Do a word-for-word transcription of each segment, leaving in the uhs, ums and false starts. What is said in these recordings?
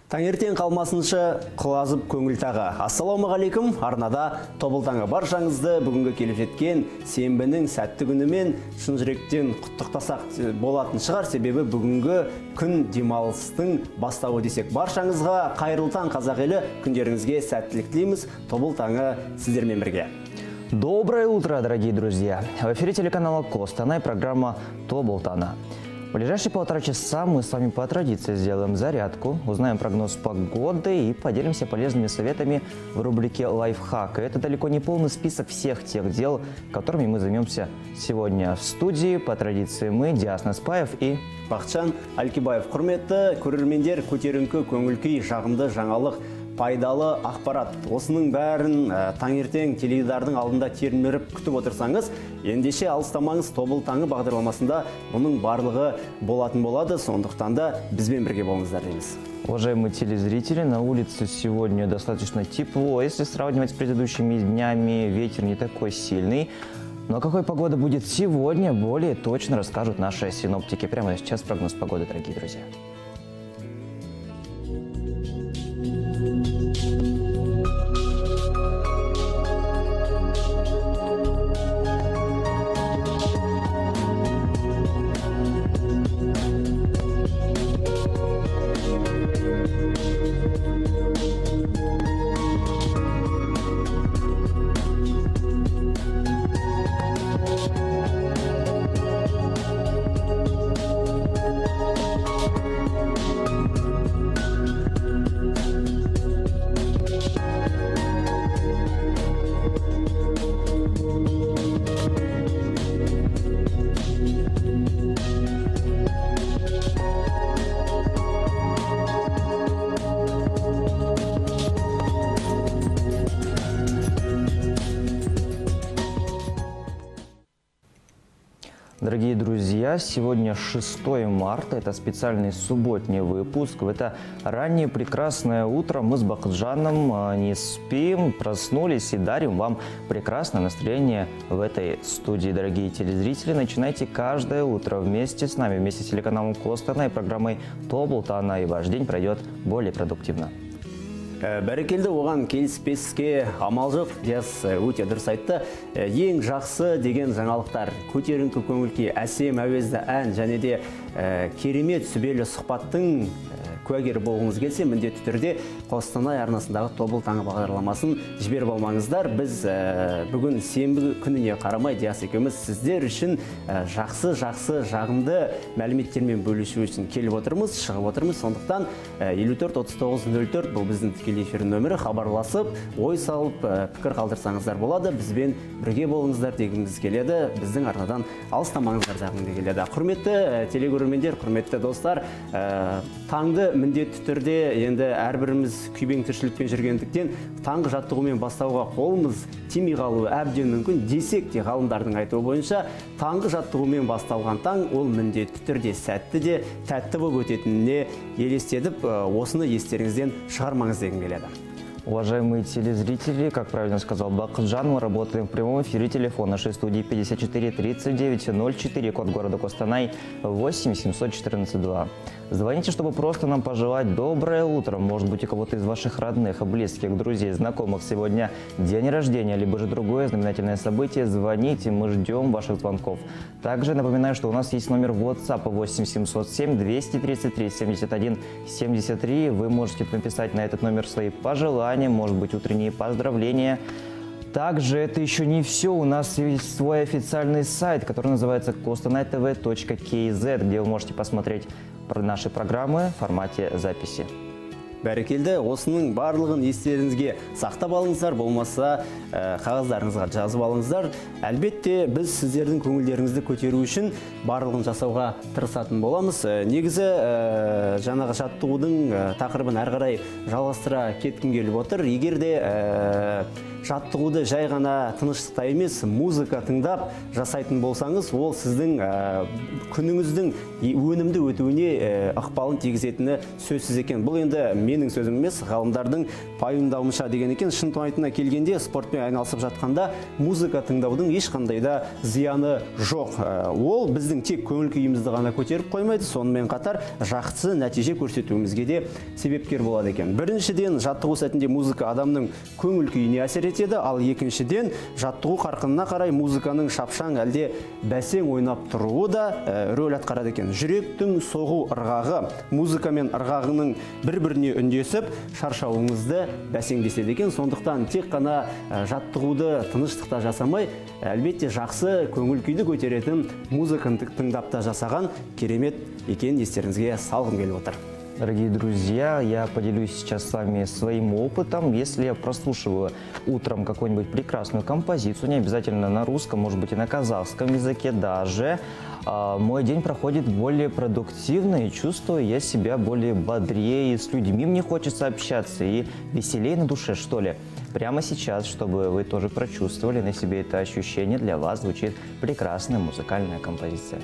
Таңертең қалмасыншы құлазып көңіл тағы. Ассалаумағалейкум, арнада тобыл таңы баршаңызды бүгінгі келіп жеткен сенбінің сәтті күнімен шын жүректен құттықтасақ болатын шығар, себебі бүгінгі күн демалыстың бастауы десек. Баршаңызға қайырлы таң, қазақ елі, күндеріңізге сәттілік тілейміз. Тобыл таңы сіздермен бірге. Доброе утро, дорогие друзья! В эфире телеканала Костана и программа «Тобыл таңы». В ближайшие полтора часа мы с вами по традиции сделаем зарядку, узнаем прогноз погоды и поделимся полезными советами в рубрике «Лайфхак». И это далеко не полный список всех тех дел, которыми мы займемся сегодня в студии. По традиции мы, Диас Спаев и Бақытжан Алькибаев. Құрметті көрермендер, көтеріңкі, көңіл-күй, жағымды жаңалық, пайдалы ақпарат. Осының бәрін таңертең теледидардың алдында термеріп күтіп отырсаңыз, ендеше алыстамаңыз, Тобыл таңы бағдарламасында бұның барлығы болатын болады. Сондықтан да бізбен бірге болыңыздар дейміз. Уважаемые телезрители, на улице сегодня достаточно тепло, если сравнивать с предыдущими днями, ветер не такой сильный. Но какой погода будет сегодня, более точно расскажут наши синоптики. Прямо сейчас прогноз погоды, дорогие друзья. Дорогие друзья, сегодня шестое марта, это специальный субботний выпуск. В это раннее прекрасное утро мы с Бақытжаном не спим, проснулись и дарим вам прекрасное настроение в этой студии. Дорогие телезрители, начинайте каждое утро вместе с нами, вместе с телеканалом Костана и программой «Тобыл таңы», и ваш день пройдет более продуктивно. Бәрекелді, оған келіспеске амал жоқ, Диас өте дұрыс айтты. Ең жақсы деген жаңалықтар, көтеріңкі көңіл-күй, әсем әуезді ән және де керемет сүбелі сұхбаттың куәгері болғыңыз келсе, міндетті түрде Қостанай арнасындағы Тобыл таңы бағдарламасын жіберіп алмаңыздар. Біз бүгін сенбі күніне қарамай, Диас екеуміз сіздер үшін жақсы-жақсы жағымды мәліметтермен бөлісу үшін келіп отырмыз, шығып отырмыз. Сондықтан елу төрт отыз тоғыз нөл төрт бұл біздің тікелей эфир нөмірі, хабарласып, ой салып, пікір қалдырсаңыздар болады. Бізбен бірге болыңыздар дегіміз келеді. Біздің арнадан алыстамаңыздар дегім келеді. Құрметті телекөрермендер, құрметті достар, таңды міндетті түрде енді әрбіріміз күйбең тіршілікпен жүргендіктен таңғы жаттығумен бастауға қолымыз тимей қалуы әбден мүмкін. Десек те ғалымдардың айтуы бойынша таңғы жаттығумен басталған таң ол міндетті түрде сәтті де тәтті болып өтетініне елестетіп, осыны естеріңізден шығармаңыз дегім келеді. Уважаемые телезрители, как правильно сказал Бақытжан, мы работаем в прямом эфире. Телефон нашей студии пятьдесят четыре тридцать девять ноль четыре, код города Костанай восемь семьсот четырнадцать два. Звоните, чтобы просто нам пожелать доброе утро. Может быть, у кого-то из ваших родных, близких, друзей, знакомых сегодня день рождения, либо же другое знаменательное событие. Звоните, мы ждем ваших звонков. Также напоминаю, что у нас есть номер WhatsApp восемь семьсот семь двести тридцать три семьдесят один семьдесят три. Вы можете написать на этот номер свои пожелания, может быть, утренние поздравления. Также это еще не все. У нас есть свой официальный сайт, который называется костанай тэ вэ точка кей зет, где вы можете посмотреть наши программы в формате записи. Бәрекелді, осының барлығын естеріңізге сақтап алыңыздар, болмаса қағаздарыңызға жазып алыңыздар. Әлбетте, біз сіздердің көңілдеріңізді көтеру үшін барлығын жасауға тырысатын боламыз. Негізі жаңағы жаттығудың тақырыбын әрі қарай жалғастыра кеткім келіп отыр. Егер де жаттығуды жай ғана тыныштықта емес, музыка тыңдап жасайтын болсаңыз, ол сіздің күніңіздің өнімді өтуіне ықпалын тигізетіні сөзсіз екен. Бұл енді менің сөзім емес, ғалымдардың пайымдауынша деген екен. Шын айтына келгенде, спортпен айналысып жатқанда музыка тыңдаудың ешқандай да зияны жоқ. Ол біздің тек көңіл күйімізді ғана көтеріп қоймайды, сонымен қатар жақсы нәтиже көрсетуімізге де себепкер болады екен. Біріншіден, жаттығу сәтінде музыка адамның көңіл күйіне әсер етеді, ал екіншіден, жаттығу қарқынына қарай музыканың шапшаң әлде бәсең ойнап тұруы да рөл атқарады екен. Жүректің соғу ырғағы, музыка мен ырғағының бір-біріне үндесіп, шаршауыңызды бәсеңдеседі екен. Сондықтан тек қана жаттығуды тыныштықта жасамай, әлбетте жақсы көңіл күйді көтеретін музыканы тыңдап та жасаған керемет екен естеріңізге салғым келіп отыр. Дорогие друзья, я поделюсь сейчас с вами своим опытом. Если я прослушиваю утром какую-нибудь прекрасную композицию, не обязательно на русском, может быть и на казахском языке даже, мой день проходит более продуктивно и чувствую я себя более бодрее, с людьми мне хочется общаться и веселее на душе, что ли. Прямо сейчас, чтобы вы тоже прочувствовали на себе это ощущение, для вас звучит прекрасная музыкальная композиция.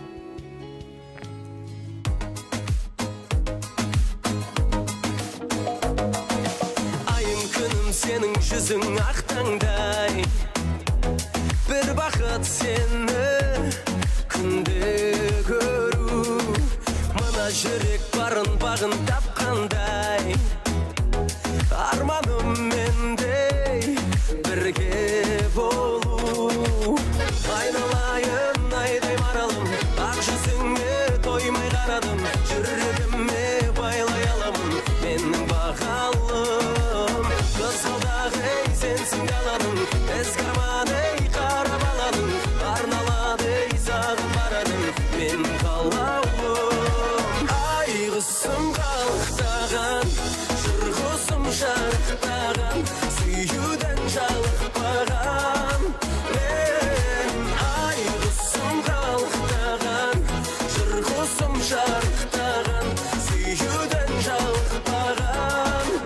Senin yüzün ақтаңдай, bir бақыт seni күнде көру, мына жүрек барын бағын тапқандай, арманым мендей бірге болу. Айналайын айдай маралым, ақ жүзіңе тоймай қарадым, жүрегіме байлай аламын менің бағалым. Қызғалдағы сенсің қаланың, ескірмадай қарап аладың, арналадай сағын барадың мен қалауым. Ай құсым қалықтаған, жыр құсым шарықтаған, сүйуден жалықпаған мен. Ай құсым қалықтаған, жыр құсым шарықтаған, сүйуден жалықпаған.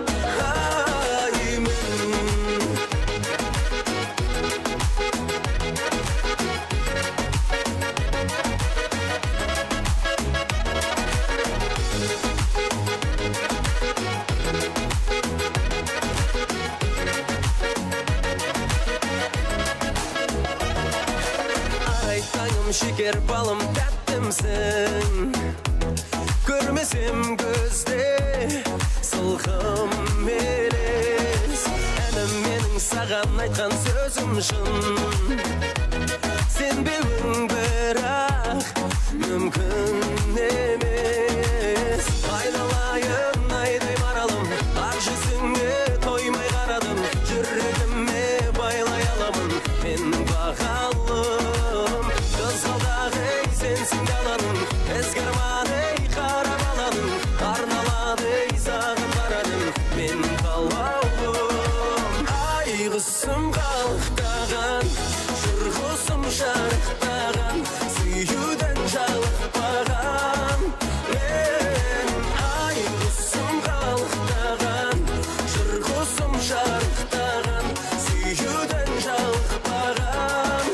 Şeker balım tәттімсің, көрмесем көзде сылқым елес. Әнім менің саған айтқан сөзім шын, сенбеуің бірақ мүмкін емес. Айналайын айдай маралым, ақ жүзіңе тоймай қарадым, жүрегіме байлай аламын менің бағалым. Қызғалдағы сенсің қаланың, ескірмадай қарап аладың, арналадай сағын барадың мен қалауым. Ай құсым қалықтаған, жыр құсым шарықтаған, сүйуден жалықпаған мен. Ай құсым қалықтаған, жыр құсым шарықтаған, сүйуден жалықпаған.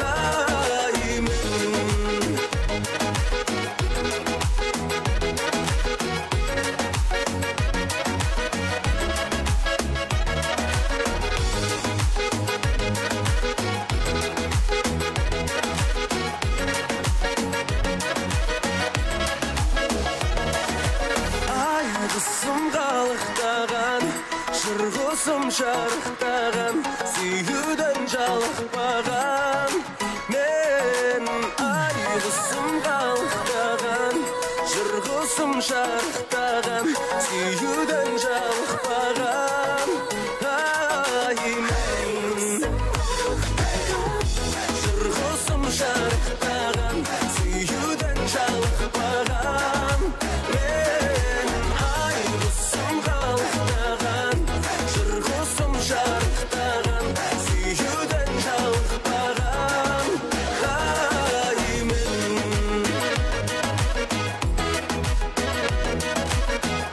Құсым шарықтаған, сүйуден жалықпаған мен. Ай құсым қалықтаған, жыр құсым шарықтаған, сүйуден жалықпаған ай мен. Жыр құсым шарықтаған, сүйуден жалықпаған мен. Ай құсым қалықтаған, жарықтаған, сүйуден жалықпаған ай мен.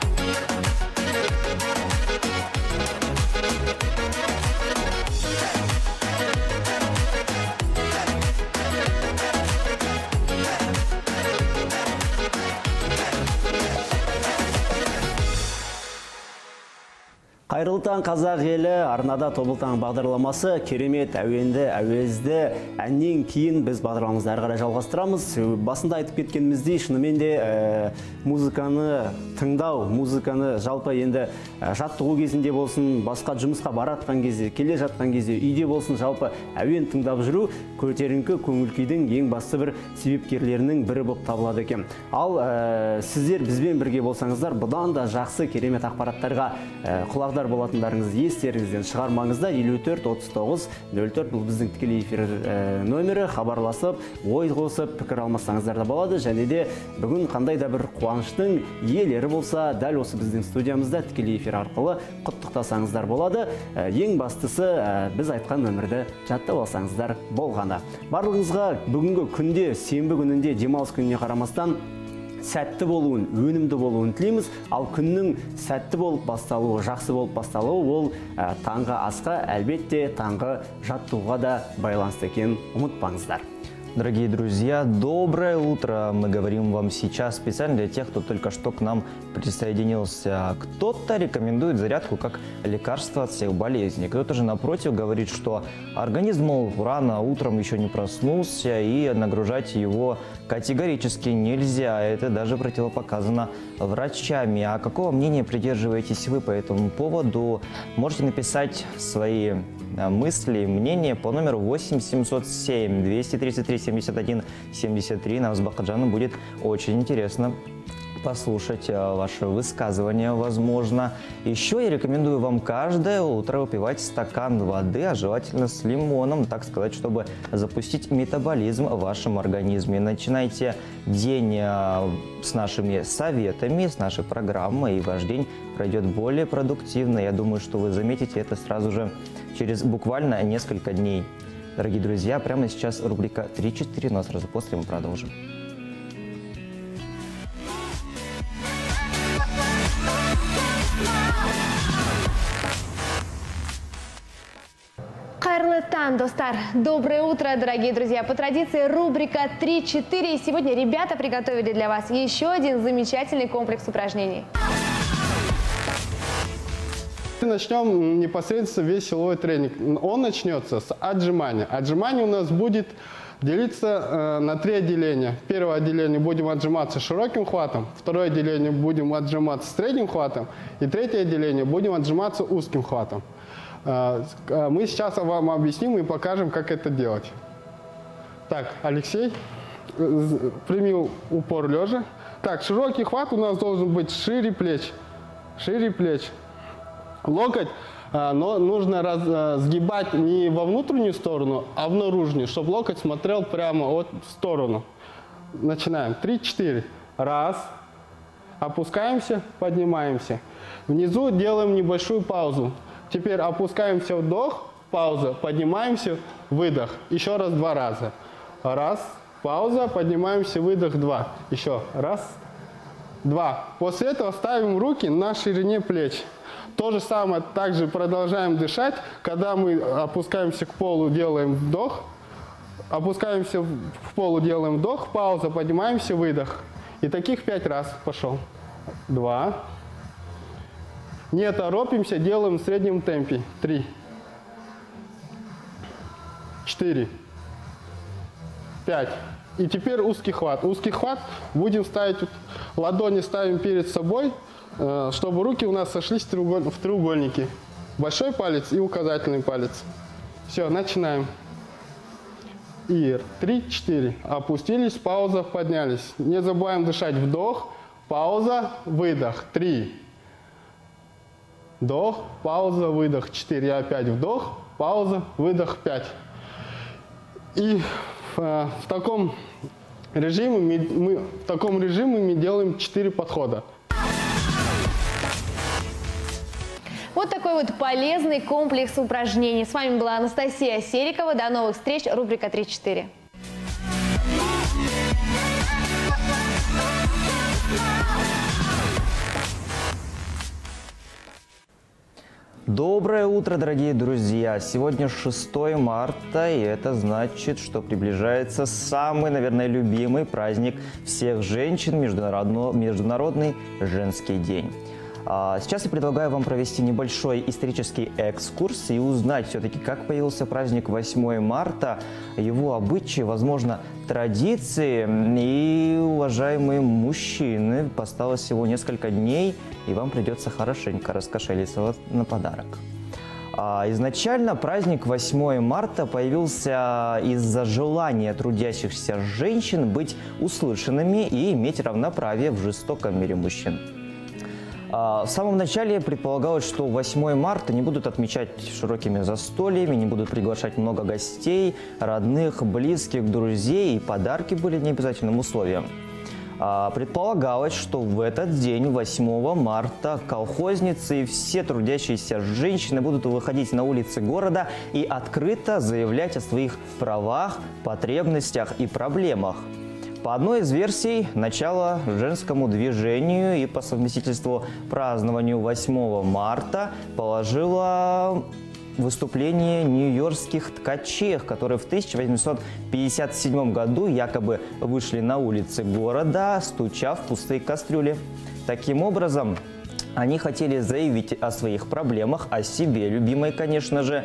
Қайырлы таң қазақ елі, арнада тобылтаң бағдарламасы керемет әуенді, әуезді әннен кейін біз бағдарламамызды әрі қарай жалғастырамыз. Басында айтып кеткеніміздей, шынымен де ә, музыканы тыңдау, музыканы жалпы енді ә, жаттығу кезінде болсын, басқа жұмысқа баратқан кезде, келе жатқан кезде, үйде болсын, жалпы әуен тыңдап жүру көтеріңкі көңіл күйдің ең басты бір себепкерлерінің бірі болып табылады екен. Ал ә, сіздер бізбен бірге болсаңыздар, бұдан да жақсы керемет ақпараттарға ә, құлақ болатындарыңызды естеріңізден шығармаңызда. Елу төрт отыз тоғыз нөл төрт бұл біздің тікелей эфир нөмірі. Хабарласып, ой қосып, пікір алмасаңыздар да болады. Және де бүгін қандай да бір қуаныштың иелері болса, дәл осы біздің студиямызда тікелей эфир арқылы құттықтасаңыздар болады. Ең бастысы біз айтқан нөмірді жаттап алсаңыздар болғаны. Барлығыңызға бүгінгі күнде, сенбі күнінде демалыс күніне қарамастан сәтті болуын, өнімді болуын тілейміз. Ал күннің сәтті болып басталуы, жақсы болып басталуы, ол ә, таңғы асқа, әлбетте таңғы жаттығуға да байланысты екенін ұмытпаңыздар. Дорогие друзья, доброе утро! Мы говорим вам сейчас специально для тех, кто только что к нам присоединился. Кто-то рекомендует зарядку как лекарство от всех болезней. Кто-то же напротив говорит, что организм, мол, рано утром еще не проснулся и нагружать его категорически нельзя. Это даже противопоказано врачами. А какого мнения придерживаетесь вы по этому поводу? Можете написать свои мысли, мнения по номеру восемь семьсот семь двести тридцать три семьдесят один семьдесят три. Нам с Бахаджаном будет очень интересно послушать ваше высказывание, возможно. Еще я рекомендую вам каждое утро выпивать стакан воды, а желательно с лимоном, так сказать, чтобы запустить метаболизм в вашем организме. Начинайте день с нашими советами, с нашей программой, и ваш день пройдет более продуктивно. Я думаю, что вы заметите это сразу же через буквально несколько дней. Дорогие друзья, прямо сейчас рубрика три-четыре, но сразу после мы продолжим. Қайырлы таң, достар! Доброе утро, дорогие друзья! По традиции рубрика три-четыре. И сегодня ребята приготовили для вас еще один замечательный комплекс упражнений. Начнем непосредственно весь силовой тренинг. Он начнется с отжимания. Отжимание у нас будет делиться э, на три отделения. Первое отделение будем отжиматься широким хватом, второе отделение будем отжиматься средним хватом, и третье отделение будем отжиматься узким хватом. Э, мы сейчас вам объясним и покажем, как это делать. Так, Алексей, э, прими упор лежа. Так, широкий хват у нас должен быть шире плеч, шире плеч. Локоть, но нужно раз, сгибать не во внутреннюю сторону, а в наружную, чтобы локоть смотрел прямо вот в сторону. Начинаем. три-четыре. Раз. Опускаемся, поднимаемся. Внизу делаем небольшую паузу. Теперь опускаемся, вдох, пауза, поднимаемся, выдох. Еще раз два раза. Раз, пауза, поднимаемся, выдох, два. Еще раз, два. После этого ставим руки на ширине плеч. То же самое, также продолжаем дышать. Когда мы опускаемся к полу, делаем вдох. Опускаемся в полу, делаем вдох, пауза, поднимаемся, выдох. И таких пять раз. Пошел. Два. Не торопимся, делаем в среднем темпе. Три. Четыре. Пять. И теперь узкий хват. Узкий хват будем ставить, ладони ставим перед собой, чтобы руки у нас сошлись в треугольнике. Большой палец и указательный палец. Все, начинаем. И три-четыре. Опустились, пауза, поднялись. Не забываем дышать. Вдох, пауза, выдох. Три. Вдох, пауза, выдох. Четыре. Опять вдох, пауза, выдох. Пять. И в, в таком режиме мы, мы, в таком режиме мы делаем четыре подхода. Вот такой вот полезный комплекс упражнений. С вами была Анастасия Серикова. До новых встреч. Рубрика три-четыре. Доброе утро, дорогие друзья! Сегодня шестое марта, и это значит, что приближается самый, наверное, любимый праздник всех женщин – Международный женский день. А сейчас я предлагаю вам провести небольшой исторический экскурс и узнать все-таки, как появился праздник восьмое марта, его обычаи, возможно, традиции. И, уважаемые мужчины, осталось всего несколько дней, и вам придется хорошенько раскошелиться на подарок. Изначально праздник восьмое марта появился из-за желания трудящихся женщин быть услышанными и иметь равноправие в жестоком мире мужчин. В самом начале предполагалось, что восьмое марта не будут отмечать широкими застольями, не будут приглашать много гостей, родных, близких, друзей, и подарки были необязательным условием. Предполагалось, что в этот день, восьмого марта, колхозницы и все трудящиеся женщины будут выходить на улицы города и открыто заявлять о своих правах, потребностях и проблемах. По одной из версий, начало женскому движению и по совместительству празднованию восьмого марта положило выступление нью-йоркских ткачей, которые в тысяча восемьсот пятьдесят седьмом году якобы вышли на улицы города, стуча в пустые кастрюли. Таким образом, они хотели заявить о своих проблемах, о себе, любимой, конечно же,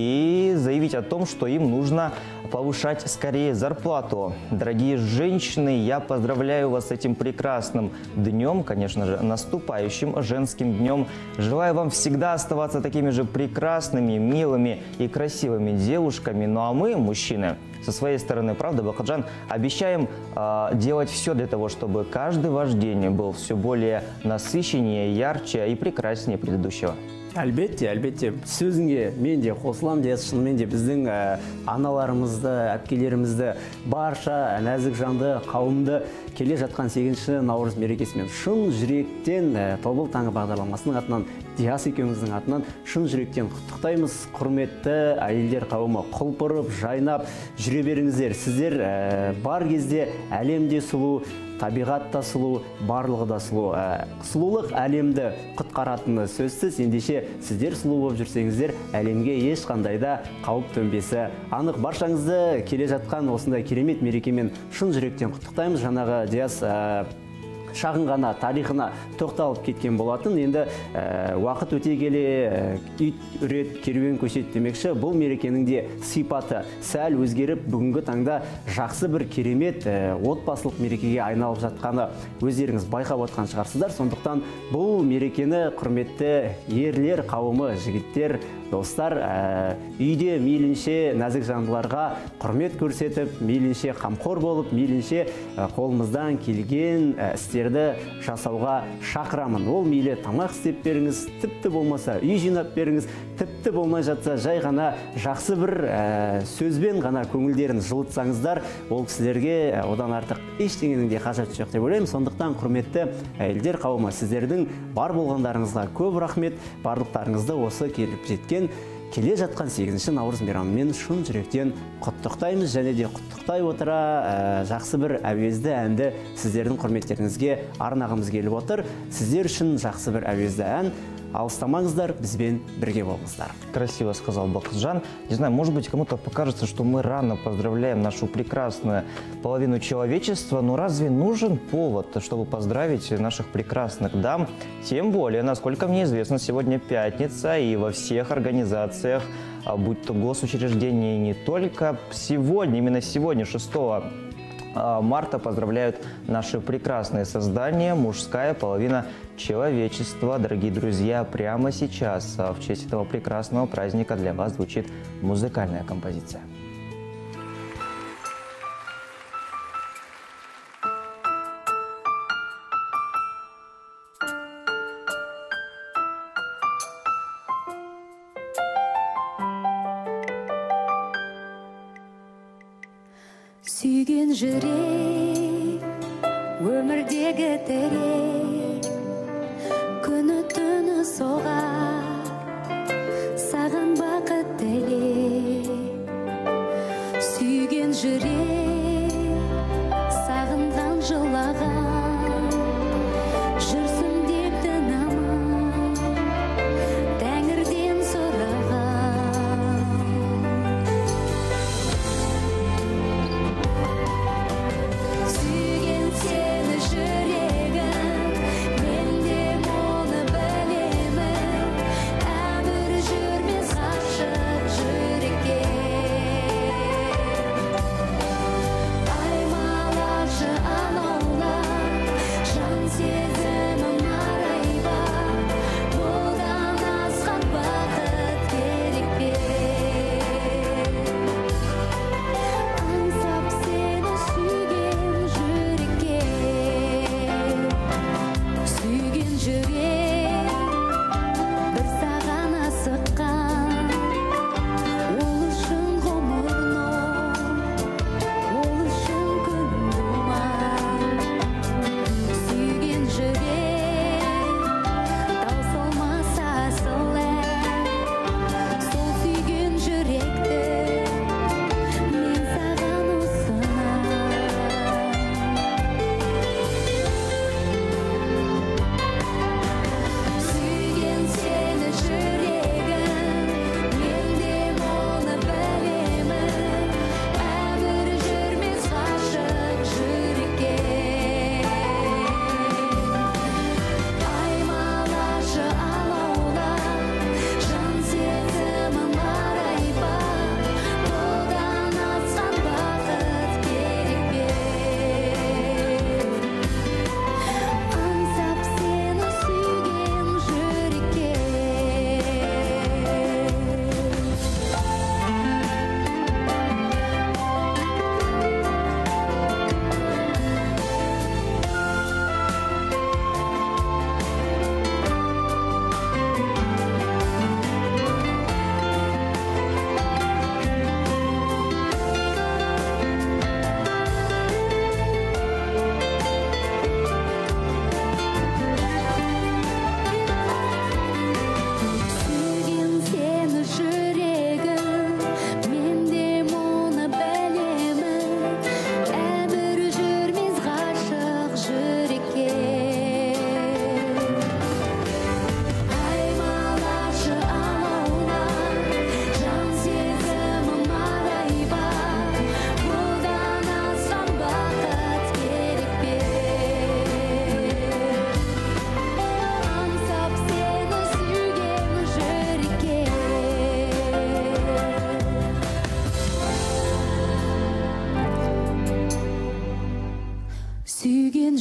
и заявить о том, что им нужно повышать скорее зарплату. Дорогие женщины, я поздравляю вас с этим прекрасным днем, конечно же, наступающим женским днем. Желаю вам всегда оставаться такими же прекрасными, милыми и красивыми девушками. Ну а мы, мужчины, со своей стороны, правда, Бакытжан, обещаем э, делать все для того, чтобы каждый ваш день был все более насыщеннее, ярче и прекраснее предыдущего. Әлбетте, әлбетте, сөзіңе мен де қосыламын дес, шынымен де біздің ә, аналарымызды, әпкелерімізді, барша нәзік жанды қауымды келе жатқан сегізінші наурыз мерекесімен шын жүректен ә, тобыл таңы бағдарламасының атынан, Диас екеуміздің атынан шын жүректен құттықтаймыз. Құрметті әйелдер қауымы, құлпырып, жайнап жүре беріңіздер. Сіздер ә, бар кезде әлемде сұлу, табиғатта сұлу, барлығы да сұлу. Ә, сұлулық әлемді құтқаратыны сөзсіз. Ендеше сіздер сұлу болып жүрсеңіздер, әлемге ешқандай да қауіп төнбесі анық. Баршаңызды келе жатқан осындай керемет мерекемен шын жүректен құттықтаймыз. Жаңағы Диас ә, шағын ғана тарихына тоқталып кеткен болатын. Енді ә, уақыт өте келе ә, ит үрет, керуен көшет демекші, бұл мерекенің де сипаты сәл өзгеріп, бүгінгі таңда жақсы бір керемет ә, отбасылық мерекеге айналып жатқаны өздеріңіз байқап отқан шығарсыздар. Сондықтан бұл мерекені құрметті ерлер қауымы, жігіттер, достар, ә, үйде мейлінше нәзік жандыларға құрмет көрсетіп, мейлінше қамқор болып, мейлінше ә, қолымыздан келген ә, істерді жасауға шақырамын. Ол мейлі тамақ істеп беріңіз, тіпті болмаса үй жинап беріңіз, тіпті болмай жатса жай ғана жақсы бір ә, сөзбен ғана көңілдерін жылытсаңыздар, ол кісілерге ә, одан артық ештеңенің де қажеті жоқ деп ойлаймын. Сондықтан құрметті әйелдер қауымы, сіздердің бар болғандарыңызға көп рахмет, барлықтарыңызды осы келіп жеткен келе жатқан сегізінші наурыз мейрамымен шын жүректен құттықтаймыз. Және де құттықтай отыра ә, жақсы бір әуезді әнді сіздердің құрметтеріңізге арнағымыз келіп отыр. Сіздер үшін жақсы бір әуезді ән. Алыстамаңыздар, бізбен бірге болыңыздар. Красиво сказал Бакытжан. Не знаю, может быть, кому-то покажется, что мы рано поздравляем нашу прекрасную половину человечества, но разве нужен повод, чтобы поздравить наших прекрасных дам? Тем более, насколько мне известно, сегодня пятница, и во всех организациях, будь то госучреждения, не только сегодня, именно сегодня, шестого марта, поздравляют наши прекрасные создания, мужская половина человечества. Дорогие друзья, прямо сейчас в честь этого прекрасного праздника для вас звучит музыкальная композиция. Сүйген жүрек, өмірдегі тірек, күні түні соғар, саған бақыт тілек. Сүйген жүрек, сағынған жылаған, жүрсін деп тынамын, Тәңірден сұраған. Сүйген сені жүрегім, мен де оны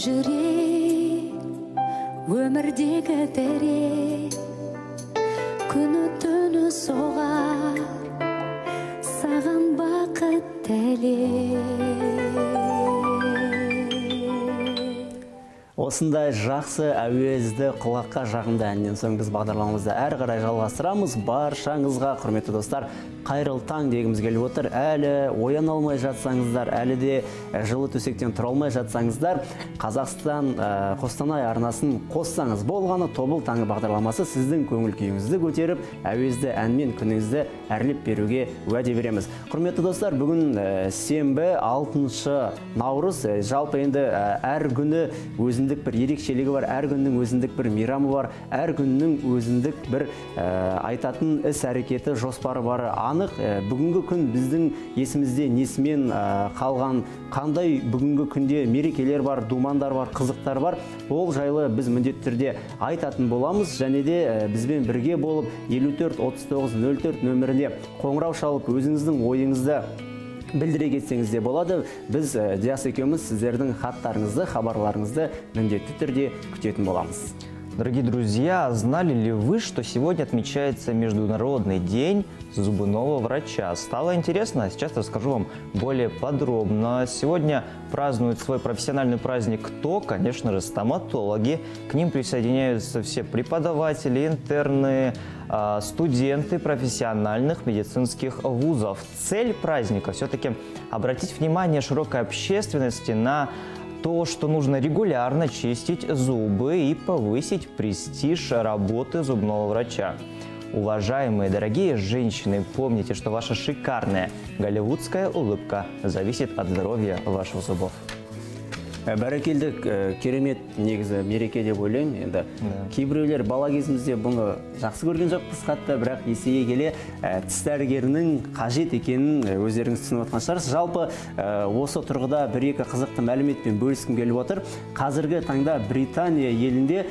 жүрек өмірдегі дерек күні түні соғар саған бақыт тілеп. Осындай жақсы әуезді құлаққа жағымды әннен соң біз бағдарламамызды әрі қарай жалғастырамыз. Баршаңызға, құрметті достар, қайырлы таң дегіміз келіп отыр. Әлі ояна алмай жатсаңыздар, әлі де жылы төсектен тұра алмай жатсаңыздар, Қазақстан Қостанай арнасын қоссаңыз болғаны. Тобыл таңы бағдарламасы сіздің көңіл күйіңізді көтеріп, әуезді әнмен күніңізді әрлеп беруге уәде береміз. Құрметті достар, бүгін сенбі алтыншы наурыз. Жалпы енді әр күні өзіндік бір ерекшелігі бар, әр күннің өзіндік бір мейрамы бар, әр күннің өзіндік бір айтатын іс әрекеті, жоспары бары анық. Бүгінгі күн біздің есімізде несімен қалған, қандай бүгінгі күнде мерекелер бар, думандар бар, қызықтар бар, ол жайлы біз міндетті түрде айтатын боламыз. Және де бізбен бірге болып елу төрт отыз тоғыз нөл төрт нөміріне қоңырау шалып өзіңіздің ойыңызды білдіре кетсеңіз де болады. Біз Диас екеуміз сіздердің хаттарыңызды, хабарларыңызды міндетті түрде күтетін боламыз. Дорогие друзья, знали ли вы, что сегодня отмечается Международный день зубного врача? Стало интересно? Сейчас расскажу вам более подробно. Сегодня празднуют свой профессиональный праздник кто? Конечно же, стоматологи. К ним присоединяются все преподаватели, интерны, студенты профессиональных медицинских вузов. Цель праздника все-таки обратить внимание широкой общественности на то, что нужно регулярно чистить зубы и повысить престиж работы зубного врача. Уважаемые, дорогие женщины, помните, что ваша шикарная голливудская улыбка зависит от здоровья ваших зубов. Бәрекелді керемет негізі мереке деп ойлаймын. Енді кейбіреулер бала кезімізде бұны жақсы көрген жоқпыз қатты, бірақ есейе келе тіс дәрігерінің қажет екенін өздеріңіз түсініп отқан шығарсыз. Жалпы осы тұрғыда бір-екі қызықты мәліметпен бөліскім келіп отыр. Қазіргі таңда Британия елінде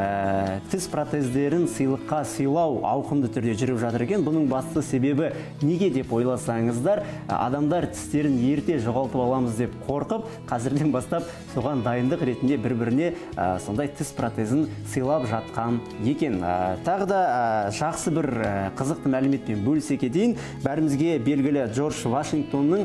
тіс протездерін сыйлыққа сыйлау ауқымды түрде жүріп жатыр екен. Бұның басты себебі неге деп ойласаңыздар, адамдар тістерін ерте жоғалтып аламыз деп қорқып, қазірден бастап соған дайындық ретінде бір-біріне сондай тіс протезін сыйлап жатқан екен. Тағы да жақсы бір қызықты мәліметпен бөлісе кетейін. Бәрімізге белгілі Джордж Вашингтонның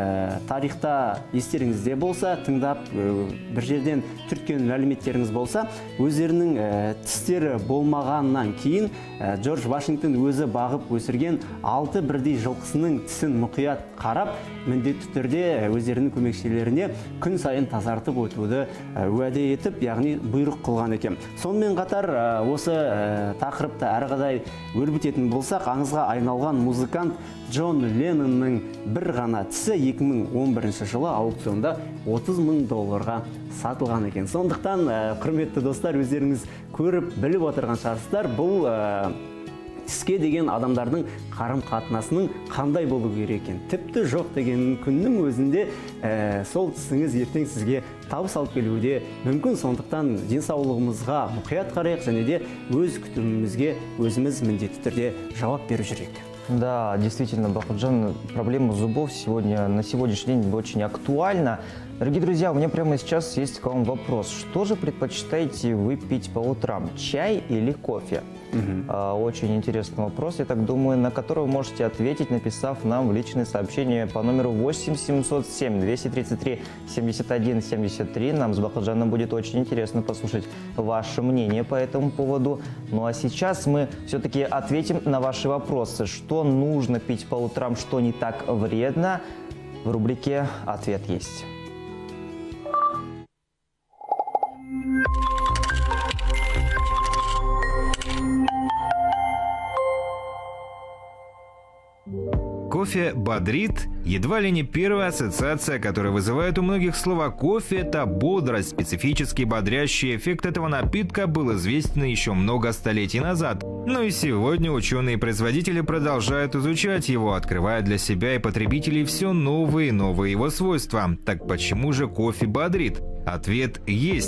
тарихта естеріңізде болса, тыңдап бір жерден түрткен мәліметтеріңіз болса, өздерінің тістері болмағаннан кейін Джордж Вашингтон өзі бағып өсірген алты бірдей жылқысының тісін мұқият қарап, міндетті түрде өздерінің көмекшілеріне күн сайын тазартып өтуді уәде етіп, яғни бұйрық қылған екен. Сонымен қатар осы тақырыпты әрі қарай өрбітетін болсақ, аңызға айналған музыкант Джон Леннонның бір ғана тісі екі мың он бірінші жылы аукционда отыз мың долларға сатылған екен. Сондықтан, құрметті достар, өздеріңіз көріп біліп отырған шығарсыздар, бұл тіске деген адамдардың қарым-қатынасының қандай болу керек екен. Тіпті жоқ деген күннің өзінде сол тісіңіз ертең сізге табыс алып келуі де мүмкін. Сондықтан денсаулығымызға мұқият қарайық және де өз күтімімізге өзіміз міндетті түрде жауап беріп жүрейік. Да, действительно, Бахытжан, проблема зубов сегодня, на сегодняшний день очень актуальна. Дорогие друзья, у меня прямо сейчас есть к вам вопрос. Что же предпочитаете вы пить по утрам? Чай или кофе? Угу. А, очень интересный вопрос, я так думаю, на который вы можете ответить, написав нам в личное сообщение по номеру восемь семьсот семь двести тридцать три семьдесят один семьдесят три. Нам с Бахытжаном будет очень интересно послушать ваше мнение по этому поводу. Ну а сейчас мы все-таки ответим на ваши вопросы. Что нужно пить по утрам, что не так вредно? В рубрике «Ответ есть». Кофе бодрит – едва ли не первая ассоциация, которая вызывает у многих слова «кофе» – это бодрость. Специфический бодрящий эффект этого напитка был известен еще много столетий назад. Но и сегодня ученые и производители продолжают изучать его, открывая для себя и потребителей все новые и новые его свойства. Так почему же кофе бодрит? Ответ есть.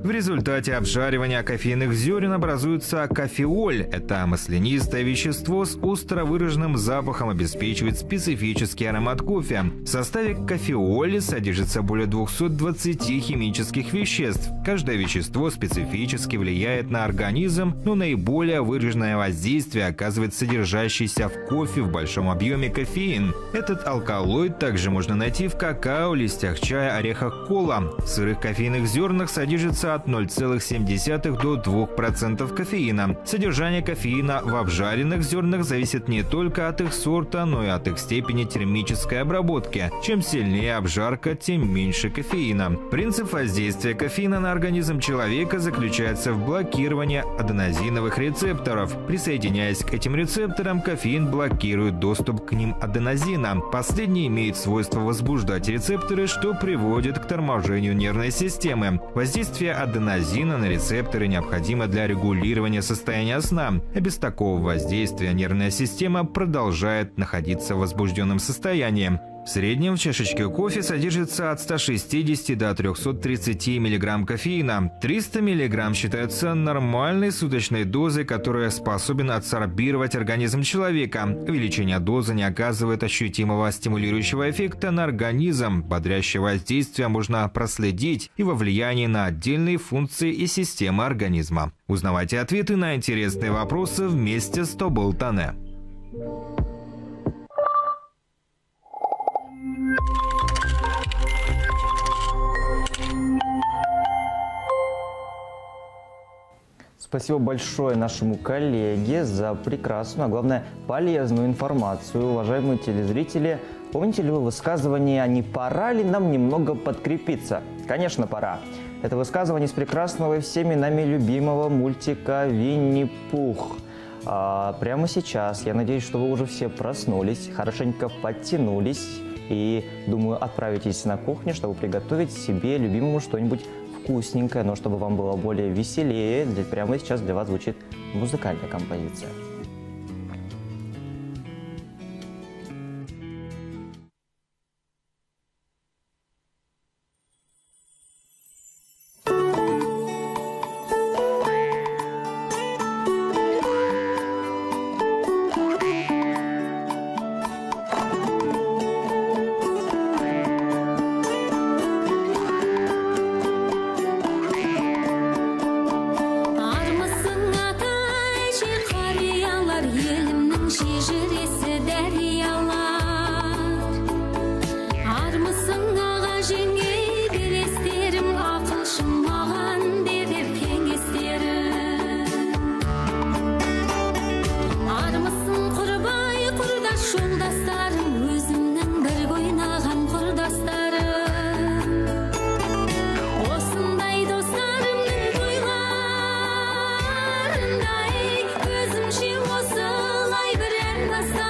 В результате обжаривания кофейных зерен образуется кофеоль. Это маслянистое вещество с остро выраженным запахом обеспечивает специфический аромат кофе. В составе кофеоли содержится более двухсот двадцати химических веществ. Каждое вещество специфически влияет на организм, но наиболее выраженное воздействие оказывает содержащийся в кофе в большом объеме кофеин. Этот алкалоид также можно найти в какао, листьях чая, орехах кола. В сырых кофейных зернах содержится от ноль целых семь десятых до двух процентов кофеина. Содержание кофеина в обжаренных зернах зависит не только от их сорта, но и от их степени термической обработки. Чем сильнее обжарка, тем меньше кофеина. Принцип воздействия кофеина на организм человека заключается в блокировании аденозиновых рецепторов. Присоединяясь к этим рецепторам, кофеин блокирует доступ к ним аденозина. Последний имеет свойство возбуждать рецепторы, что приводит к торможению нервной системы. Воздействие аденозина на рецепторы необходимо для регулирования состояния сна. А без такого воздействия нервная система продолжает находиться в возбужденном состоянии. В среднем в чашечке кофе содержится от ста шестидесяти до трёхсот тридцати миллиграмм кофеина. триста миллиграмм считается нормальной суточной дозой, которая способен адсорбировать организм человека. Увеличение дозы не оказывает ощутимого стимулирующего эффекта на организм. Бодрящее воздействие можно проследить и во влиянии на отдельные функции и системы организма. Узнавайте ответы на интересные вопросы вместе с Тоболтане. Спасибо большое нашему коллеге за прекрасную, а главное полезную информацию. Уважаемые телезрители, помните ли вы высказывание «А не пора ли нам немного подкрепиться?» Конечно, пора. Это высказывание из прекрасного и всеми нами любимого мультика «Винни-Пух». А прямо сейчас, я надеюсь, что вы уже все проснулись, хорошенько подтянулись и, думаю, отправитесь на кухню, чтобы приготовить себе любимому что-нибудь вкусненькое, но чтобы вам было более веселее, прямо сейчас для вас звучит музыкальная композиция. Osılay bir en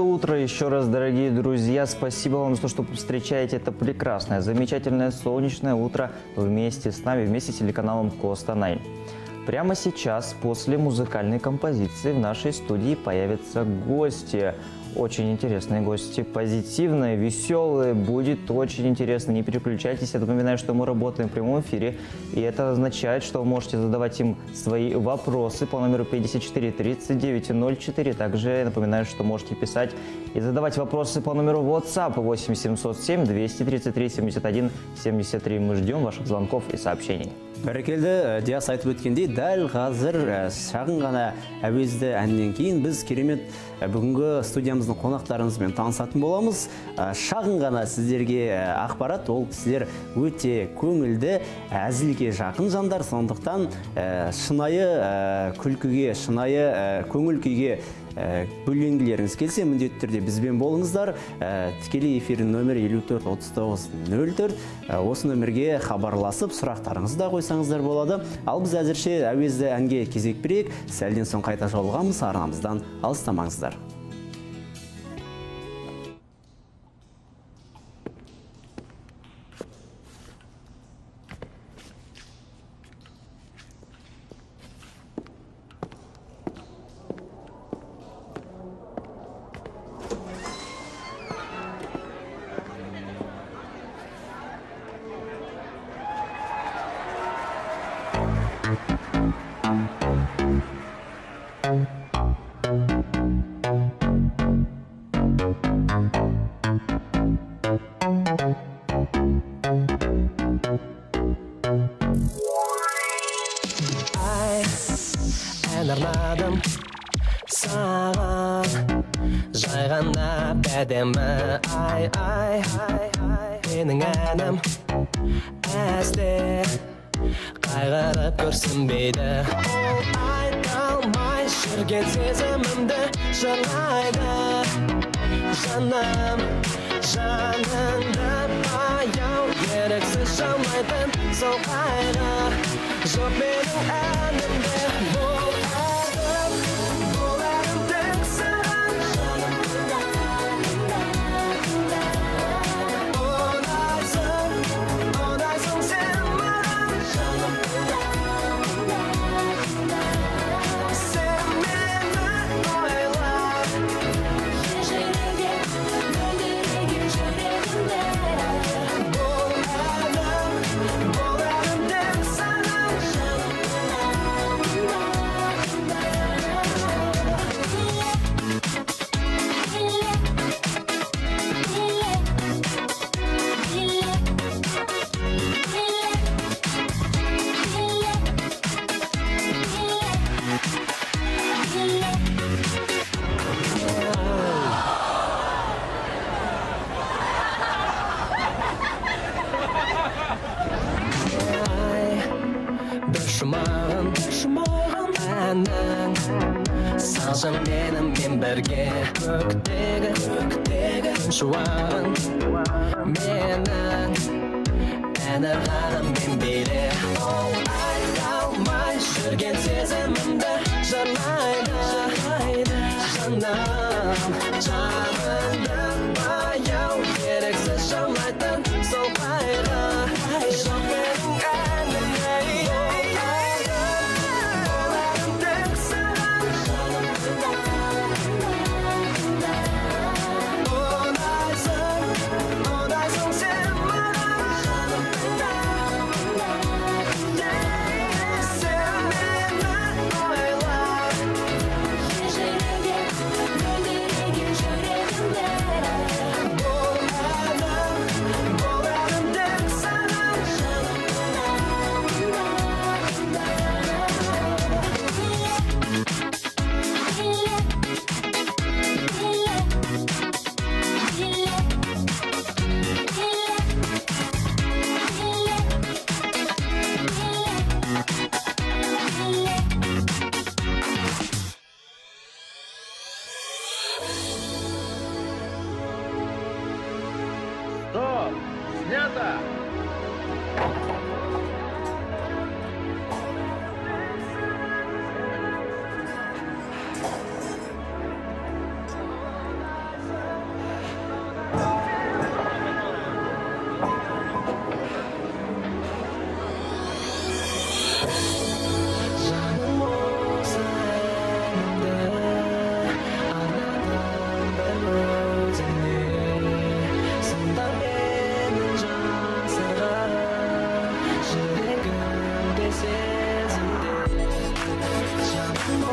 утро еще раз, дорогие друзья. Спасибо вам за то, что встречаете это прекрасное, замечательное солнечное утро вместе с нами, вместе с телеканалом Костанай. Прямо сейчас, после музыкальной композиции, в нашей студии появятся гости. Очень интересные гости, позитивные, веселые, будет очень интересно. Не переключайтесь, я напоминаю, что мы работаем в прямом эфире, и это означает, что вы можете задавать им свои вопросы по номеру пятьдесят четыре тридцать девять ноль четыре. Также я напоминаю, что можете писать и задавать вопросы по номеру WhatsApp восемь семьсот семь двести тридцать три семьдесят один семьдесят три. Мы ждем ваших звонков и сообщений. Бәрекелді, Диас айтып өткендей, дәл қазір шағын ғана әуезді әннен кейін біз керемет бүгінгі студиямыздың қонақтарымызбен танысатын боламыз. Шағын ғана сіздерге ақпарат, ол сіздер өте көңілді, әзілге жақын жандар, сондықтан шынайы күлкіге, шынайы көңіл күйге бөленгілеріңіз келсе, міндетті түрде бізбен болыңыздар. Тікелей эфирдің нөмірі елу төрт отыз тоғыз нөл төрт. Осы нөмірге хабарласып, сұрақтарыңызды да қойсаңыздар болады. Ал біз әзірше әуезді әнге кезек берейік. Сәлден соң қайта жолығамыз, арнамыздан алыстамаңыздар. арнадым саған жай ғана бәдемі ай ай менің әнім әсте қайғырып көрсінбейді ол айта алмай жүрген сезімімді жырлайды жаным жаныңды баяу еріксіз жалмайтын сол қайғы жоқ менің әнімде бұл әнім бұл әнім тек саған ұнайсың ұнайсың сен маған сен мені ойлап ежелде мөлдіреген жүрегімде бұл әнім бұл әнім тек саған бір жұмағын әнің салжың менімен бірге көктегі көктегі күн шуағын менің әні ғаныммен биле ол айта алмай жүрген сезімімді жырлайды жаным жаныңды баяу еріксіз жалмайтын сол қайғы жоқ менің әнімде бұл әнім тек саған ұнайсың ұнайсың сен маған сен мені ойлап ежелде мөлдіреген жүрегімде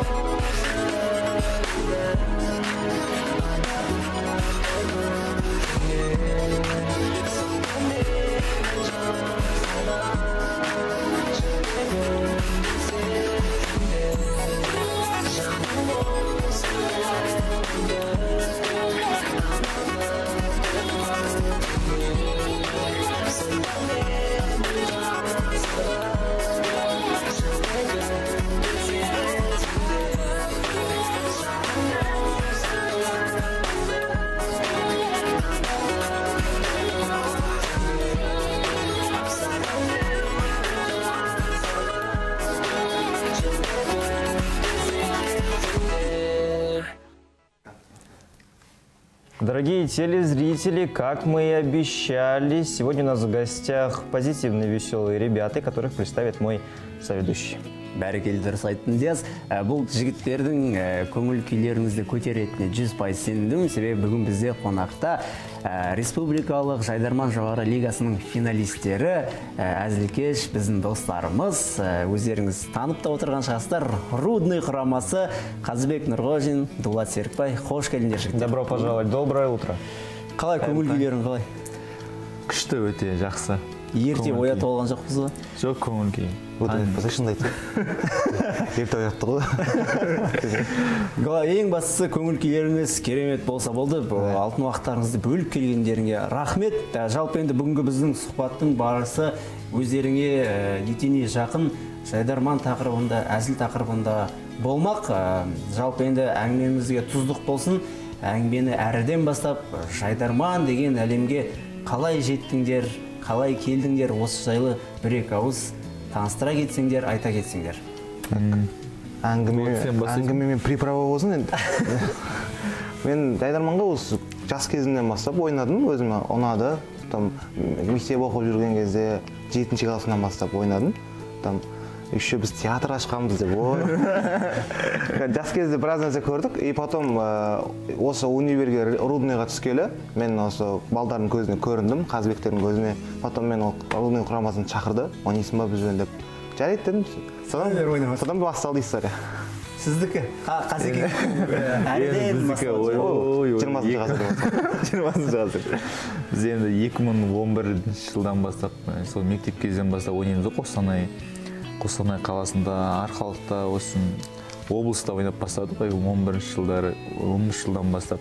Дорогие телезрители, как мы и обещали, сегодня у нас в гостях позитивные, веселые ребята, которых представит мой соведущий. Бәрекелді дұрыс айттың Диас. Ә, Бұл жігіттердің ә, көңіл күйлеріңізді көтеретініне жүз пайыз сендім. Себебі бүгін бізде қонақта ә, республикалық Жайдарман жоғары лигасының финалистері, ә, әзілкеш біздің достарымыз, ә, өздеріңіз танып та отырған шығарсыздар. Рудный құрамасы Қазыбек Нұрғожин, Дулат Серікбай, қош келдіңдер жігіттер. Добро пожаловать, доброе утро. Қалай көңіл күйлерің қалай? Күшті өте жақсы. Ерте оят болған жоқпыз ба? Жоқ, көңіл күй. Өте шынды айтты. Ерте оятты ғой. Ең бастысы көңіл күйлеріңіз керемет болса болды. Бұл алтын уақыттарыңызды бөліп келгендеріңе рахмет. Жалпы енді бүгінгі біздің сұхбаттың барысы өздеріңе етене жақын Жайдарман тақырыбында, әзіл тақырыбында болмақ. Жалпы енді әңгімемізге тұздық болсын. Әңгімені әріден бастап Жайдарман деген әлемге қалай жеттіңдер, қалай келдіңдер, осы жайлы бір-екі ауыз таныстыра кетсеңдер, айта кетсеңдер. Әңгімемен приправа болсын енді. Мен Жайдарманға осы жас кезімнен бастап ойнадым, өзіме ұнады. Мектеп оқып жүрген кезде жетінші классынан бастап ойнадым. Еще біз театр ашқанбыз деп, ой. Жас кезде біраз нәрсе көрдік. И потом осы универге Рудныйға түскелі, мен осы балдардың көзіне көріндім, Қазбектердің көзіне. Потом мен Рудный құрамасын шақырды, ойнайсың ба бізбен деп. Жарайды дедім. Содан басталды история. Сіздікі? Қазеке? Әріден басталды. жиырмасыншы ғасыр. жиырмасыншы ғасыр. Біз енді екі мың он бірінші жылдан бастап, сол мектеп кезден бастап ойнаймыз Қостанай. Қостанай қаласында, Арқалықта, осы облыста ойнап бастадық, он бірінші жылдары, он үш жылдан бастап.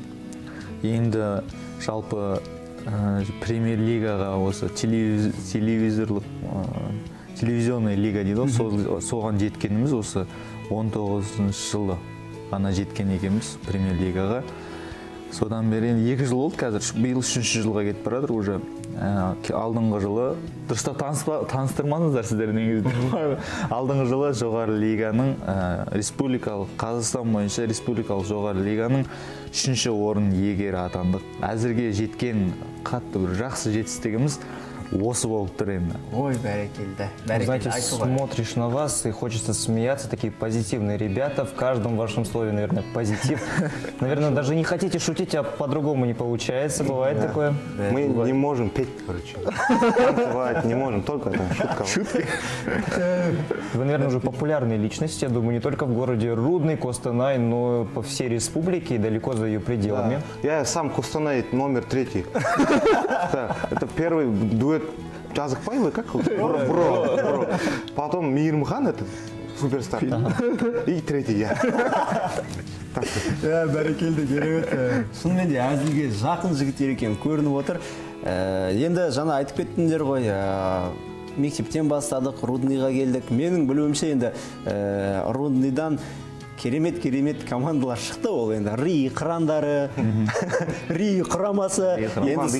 Енді жалпы премьер лигаға осы телевизорлық, телевизионный лига дейді, соған жеткеніміз осы он тоғызыншы жылы ғана жеткен екенбіз премьер лигаға. Содан бері екі жыл болды, қазір биыл үшінші жылға кетіп баратыр уже. Алдыңғы жылы, дұрыстап таныстырмаңыздар сіздер негізінде. Алдыңғы жылы жоғары лиганың, республикалық, Қазақстан бойынша республикалық жоғары лиганың үшінші орын иегері атандық. Әзірге жеткен қатты бір жақсы жетістігіміз осы болып тұр енді. Ой, бәрекелді. Знаете, смотришь на вас и хочется смеяться, такие позитивные ребята, в каждом вашем слове, наверное, позитив. Наверное, даже не хотите шутить, а по-другому не получается, бывает такое. Мы не можем петь, короче. Танцевать не можем, только это шутка. Шутки. Вы, наверное, уже популярные личности, я думаю, не только в городе Рудный, Костанай, но по всей республике и далеко за ее пределами. Я сам Костанай номер третий. Это первый дуэт. Жазықбай или как? Бро, бро, бро. Потом Мейірмхан, это суперстар. И третий я. Бәрекелді, керемет. Шынымен де әзілге жақын жігіттер екен көрініп отыр. Енді жаңа айтып кеттіңдер ғой, мектептен бастадық, Рудныйға келдік. Менің білуімше енді Рудныйдан керемет-керемет командалар шықты ол енді. Ри қырандары, Ри құрамасы.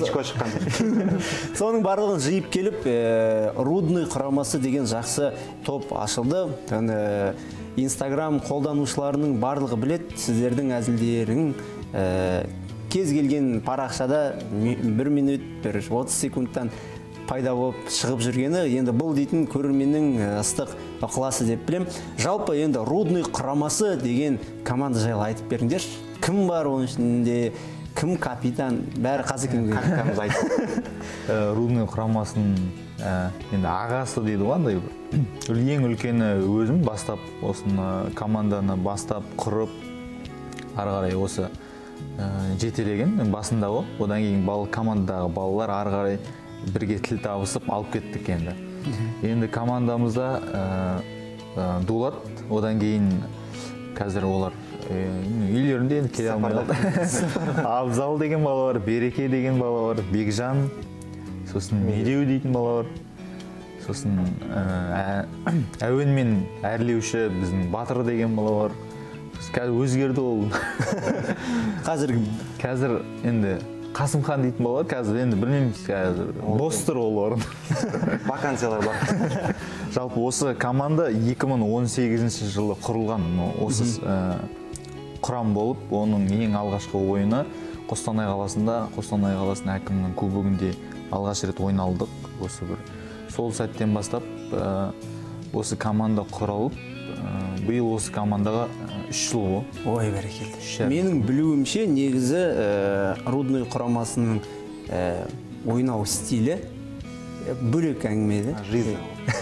Соның барлығын жиып келіп, Рудный құрамасы деген жақсы топ ашылды. Инстаграм қолданушыларының барлығы білет, сіздердің әзілдерің кез келген парақшада бір минут, бір отыз секундтан пайда болып шығып жүргені, енді бұл дейтін көрерменнің ыстық ықыласы деп білем. Жалпы енді Рудный құрамасы деген команда жайлы айтып беріңдер. Кім бар оның ішінде, кім капитан, бәрі Қазекең Рудный құрамасының ә, енді ағасы дейді ғой андай бір ең үлкені өзім бастап осыны команданы бастап құрып ары қарай осы ә, жетелеген басында ғой. Одан кейін бал командадағы балалар ары қарай бірге тіл табысып алып кеттік енді. Енді командамызда ә, ә, Дулат, одан кейін қазір олар ә, үйлерінде енді келе алмай қалды. Абзал деген бала бар, Береке деген бала бар, Бекжан, сосын Медеу дейтін бала бар. Сосын ә, әуенмен әрлеуші біздің Батыр деген бала бар. Қазір өзгерді ол. Қазір Қазір енді Қасымхан дейтін бала бар. Қазір енді білмеймін, қазір бос тұр ол орын. Вакансиялар бар. Жалпы осы команда екі мың он сегізінші жылы құрылған. Осы ә, құрам болып, оның ең алғашқы ойыны Қостанай қаласында, Қостанай қаласының әкімінің кубогінде алғаш рет ойналдық. Осы бір сол сәттен бастап ә, осы команда құралып, ә, биыл осы командаға үш жыл ғой. Ой, бәрекелді. Менің білуімше негізі ә, Рудный құрамасының ә, ойнау стилі бөлек әңгіме. Жизнь.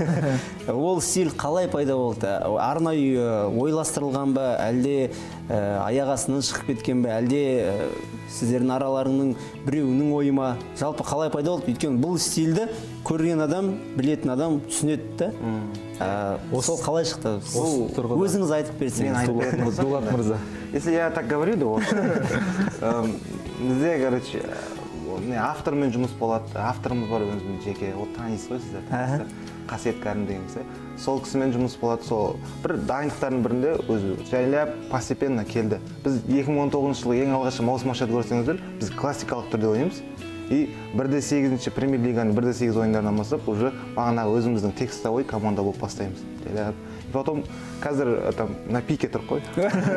Ол стиль қалай пайда болды? Арнайы ойластырылған ба, әлде аяқ астынан шығып кеткен бе, әлде сіздердің араларының біреуінің ойы ма? Жалпы қалай пайда болды? Өйткені бұл стильді көрген адам, білетін адам түсінеді да. Сол қалай шықты? Өзіңіз айтып берсеңіз. Дулат мырза. Если я так говорю, да, бізде, короче, автормен жұмыс болады, авторымыз бар өзіміз жеке, ол танисыз ғой сіздер, Қасиет Кәрім деген кісі. Сол кісімен жұмыс болады, сол бір дайындықтардың бірінде өзі жайлап постепенно келді. Біз екі мың он тоғызыншы жылы ең алғашқы маусым ашады көрсеңіздер, біз классикалық түрде ойнаймыз. И бір де сегізінші премьер лиганың бір де сегіз ойындарынан бастап уже бағанағы өзіміздің текстовой команда болып бастаймыз. И потом қазір там на пике тұр қой.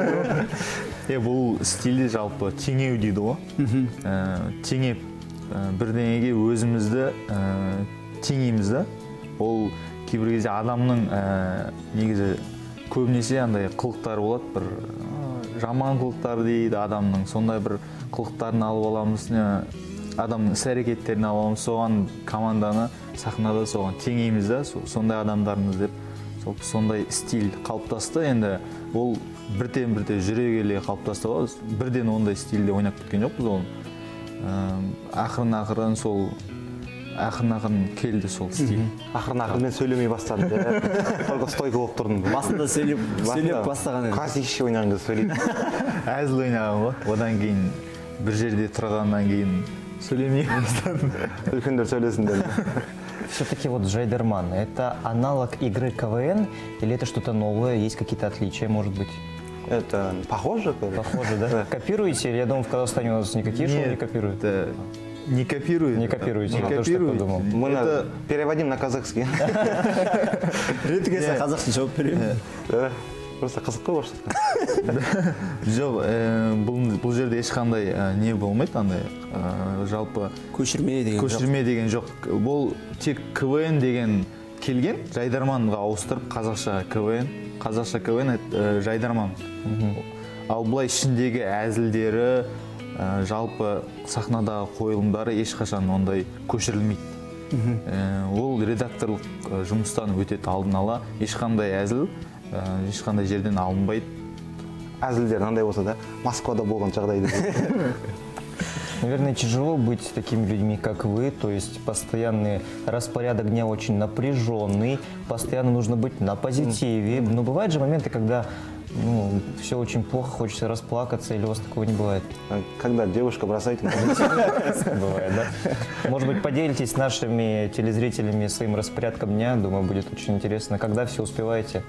Бұл стилде жалпы теңеу дейді ғой. Теңеп бірдеңеге өзімізді теңейміз да. Ол кейбір кезде адамның негізі көбінесе андай қылықтары болады, бір жаман қылықтар дейді адамның, сондай бір қылықтарын алып аламыз, адамның іс-әрекеттерін алып аламыз, соған команданы сахнада соған теңейміз да, сондай адамдарымыз деп. Сондай стиль қалыптасты. Енді ол біртен-бірте жүре келе қалыптасты ғой. Бірден ондай стильде ойнап кеткен жоқпыз ол. Ақырын-ақырын сол ақырын-ақырын келді сол стиль. Ақырын-ақырын мен сөйлемей бастадым. Только стойка болып тұрдым. Басында сөйлеп бастаған еді. Классикше ойнаған кезде сөйлейді. Әзіл ойнаған ғой. Одан кейін бір жерде тұрғаннан кейін сөйлемей бастадым. Үлкендер сөйлесін деді. Все-таки вот Жайдарман, это аналог игры КВН или это что-то новое, есть какие-то отличия, может быть? Это похоже? Похоже, да? Копируете? Я думаю, в Казахстане у нас никакие шоу не копируют. Не копируют. Не копируете, не я тоже так подумал. Мы это... переводим на казахский. Ретігесі қазақшын жауап беремін. Просто қызық қой орысша. Жоқ, бұл жерде ешқандай не болмайды, андай жалпы көшірме деген жоқ. Көшірме деген жоқ. Бұл тек КВН деген келген, Жайдарманға ауыстырып қазақша КВН, қазақша КВН Жайдарман. Ал бұлай ішіндегі әзілдері, жалпы сахнадағы қойылымдары ешқашан ондай көшірілмейді. Ол редакторлық жұмыстан өтеді алдын ала, ешқандай әзіл ешқандай жерден алынбайды. Әзілдер мынандай болса да, Москвада болған жағдайды. Наверное, тяжело быть с такими людьми, как вы, то есть постоянный распорядок дня очень напряженный, постоянно нужно быть на позитиве. Но бывают же моменты, когда ну, все очень плохо, хочется расплакаться, или у вас такого не бывает? Когда девушка бросает на бывает, да? Может быть, поделитесь с нашими телезрителями своим распорядком дня, думаю, будет очень интересно. Когда все успеваете?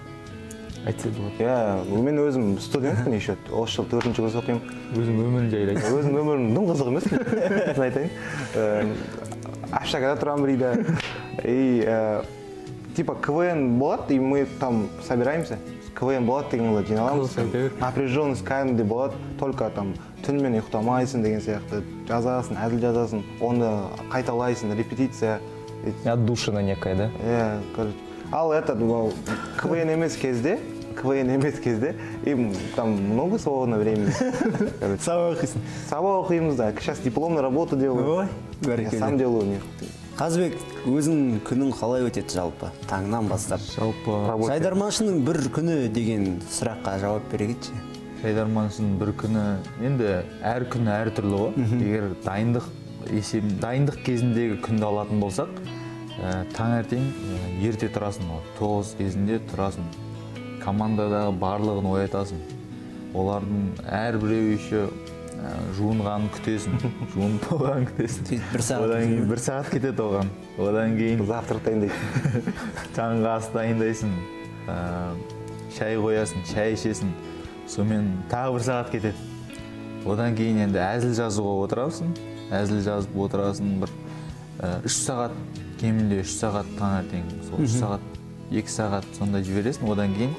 Я, мен өзім студентпін еще, осы жыл төртінші курс оқимын. Өзім өмірін жайлайды. Өзім өмірім дым қызық емес, мен айтайын. Общагада тұрамын бір үйде. И типа КВН болады, и мы там собираемся. КВН болады деген олар жиналамыз. Напряженность кәдімгідей болады, только там түнімен ұйықтамайсың деген сияқты. Жазасың, әзіл жазасың, оны қайталайсың, репетиция. Отдушина некая, да? Иә, короче. Ал этот КВН емес кезде, КВН емес кезде, им там много свободного времени. Сабақ оқисың. Сабақ оқимыз, да. Сейчас дипломную работу делаю. Ой, я сам делаю у них. Қазбек, өзің күнің қалай өтеді жалпы? Таңнан бастап. Жалпы Жайдарманшының бір күні деген сұраққа жауап бере кетші. Жайдарманшының бір күні, енді әр күні әр түрлі ғой. Егер дайындық есеп, дайындық кезіндегі күнді алатын болсақ, ә, таңертең ә, ерте тұрасың, тоғыз кезінде тұрасың. Командадағы барлығын оятасың. Олардың әрбіреуі еще ә, жуынғанын күтесің, жуынып болғанын күтесің. бір сағат Одан кейін бір сағат кетеді оған. Одан кейін Завтрак дайындайсың. таңғы ас дайындайсың, ә, шай қоясың, шай ішесің. Сонымен тағы бір сағат кетеді. Одан кейін енді әзіл жазуға отырасың. Әзіл жазып отырасың бір үш сағат, кемінде үш сағат таңертең. Сол үш сағат, екі сағат сонда жібересің. Одан кейін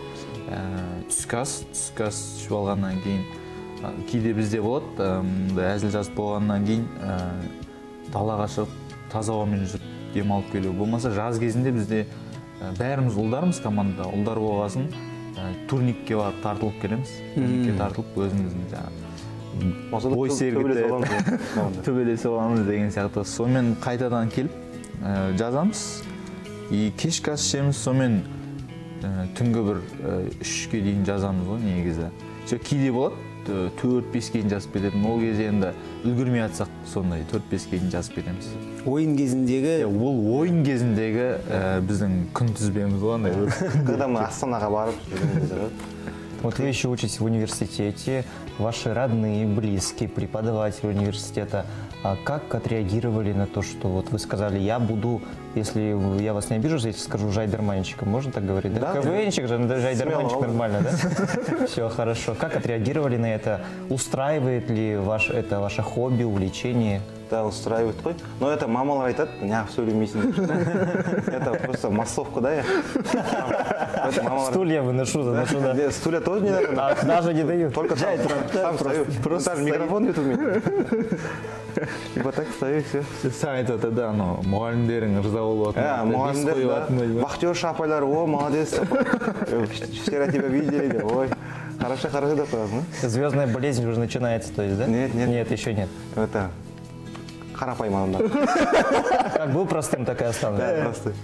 түскі ас, түскі ас ішіп алғаннан кейін кейде бізде болады, әзіл жазып болғаннан кейін далаға шығып, таза ауамен жүріп демалып келу. Болмаса жаз кезінде бізде бәріміз ұлдармыз командада. Ұлдар болғасын турникке барып тартылып келеміз. Турникке тартылып өзіміздің жаңағы бой сергітіп, төбелесе аламыз деген сияқты. Сонымен қайтадан келіп жазамыз. И кешкі ас ішеміз, сонымен түнгі бір үшке дейін жазамыз ғой негізі. Кейде болады, төрт-беске дейін жазып кететін. Ол кезде енді үлгермей жатсақ, сондай төрт-беске дейін жазып кетеміз. Ойын кезіндегі, ол ойын кезіндегі біздің күнтізбеміз ғой. Когда мы Астанаға барып жүргенде. Вот вы еще учитесь в университете, ваши родные, близкие, преподаватели университета. А как отреагировали на то, что вот вы сказали, я буду, если я вас не обижу, если скажу жайдарманщиком, можно так говорить, да? Да. КВНщик, жайдарманщик Смело. нормально, да? Все хорошо. Как отреагировали на это? Устраивает ли ваш, это ваше хобби, увлечение? Да, устраивает той. Но это мамалар айтады, неғып сөйлемейсің. Это просто массовка, да? я? Это мамалар- Стулья выношу, заношу, да. Нет, стулья тоже не надо. А даже не дают. Только там, там стою. Просто даже микрофон нет у меня. Типа так стою и все. Сен айтады, да, анау мұғалімдерің ырза болып А, мұғалімдер, да. Вахтер апайлар, о, молодец. Вчера тебя видели, ой. Хорошо, хорошо, да, праздно. Звездная болезнь уже начинается, то есть, да? Нет, нет. Нет, еще нет. Это қарапайым адамдар. Как был простым, так и останется. Да, просто.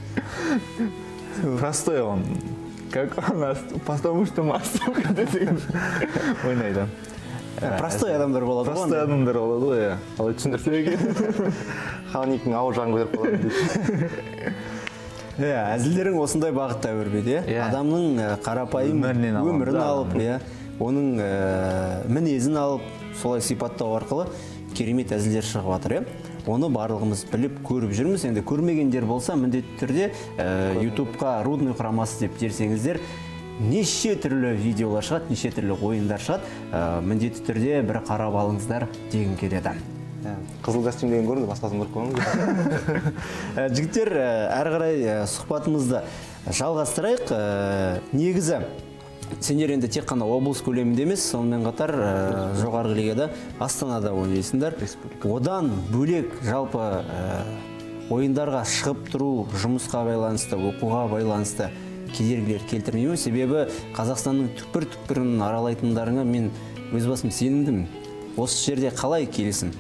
Простой он. Как у нас, потому что массовка десең ойнайды. простой адамдар болады ғой. Простой адамдар болады ғой, иә. Қалай түсіндірсем екен? Халникің ауыр жағын көтеріп қалады дейді. Иә, әзілдерің осындай бағытта өрбеді, иә? Адамның ә, қарапайым Өмірінен алып, өмірін да. алып, иә, оның ә, мінезін алып, солай сипаттау арқылы керемет әзілдер шығып жатыр, иә? Оны барлығымыз біліп, көріп жүрміз. Енді көрмегендер болса, міндетті түрде ә, ютубқа Рудный құрамасы деп терсеңіздер, неше түрлі видеолар шығады, неше түрлі ойындар шығады. Ә, міндетті түрде бір қарап алыңыздар дегім келеді. Қызыл костюм деген көрінді, басқасын көріп қойыңыз. Ә, Жігіттер, ә, әрі қарай ә, сұхбатымызды жалғастырайық. Ә, Негізі, сендер енді тек қана облыс көлемінде емес, сонымен қатар ә, жоғарғы лигада Астанада ойнайсыңдар. Одан бөлек жалпы ә, ойындарға шығып тұру, жұмысқа байланысты, оқуға байланысты кедергілер келтірмеймін. Себебі Қазақстанның түкпір-түкпірін аралайтындарыңа мен өз басым сенімдімін. Осы жерде қалай келесің?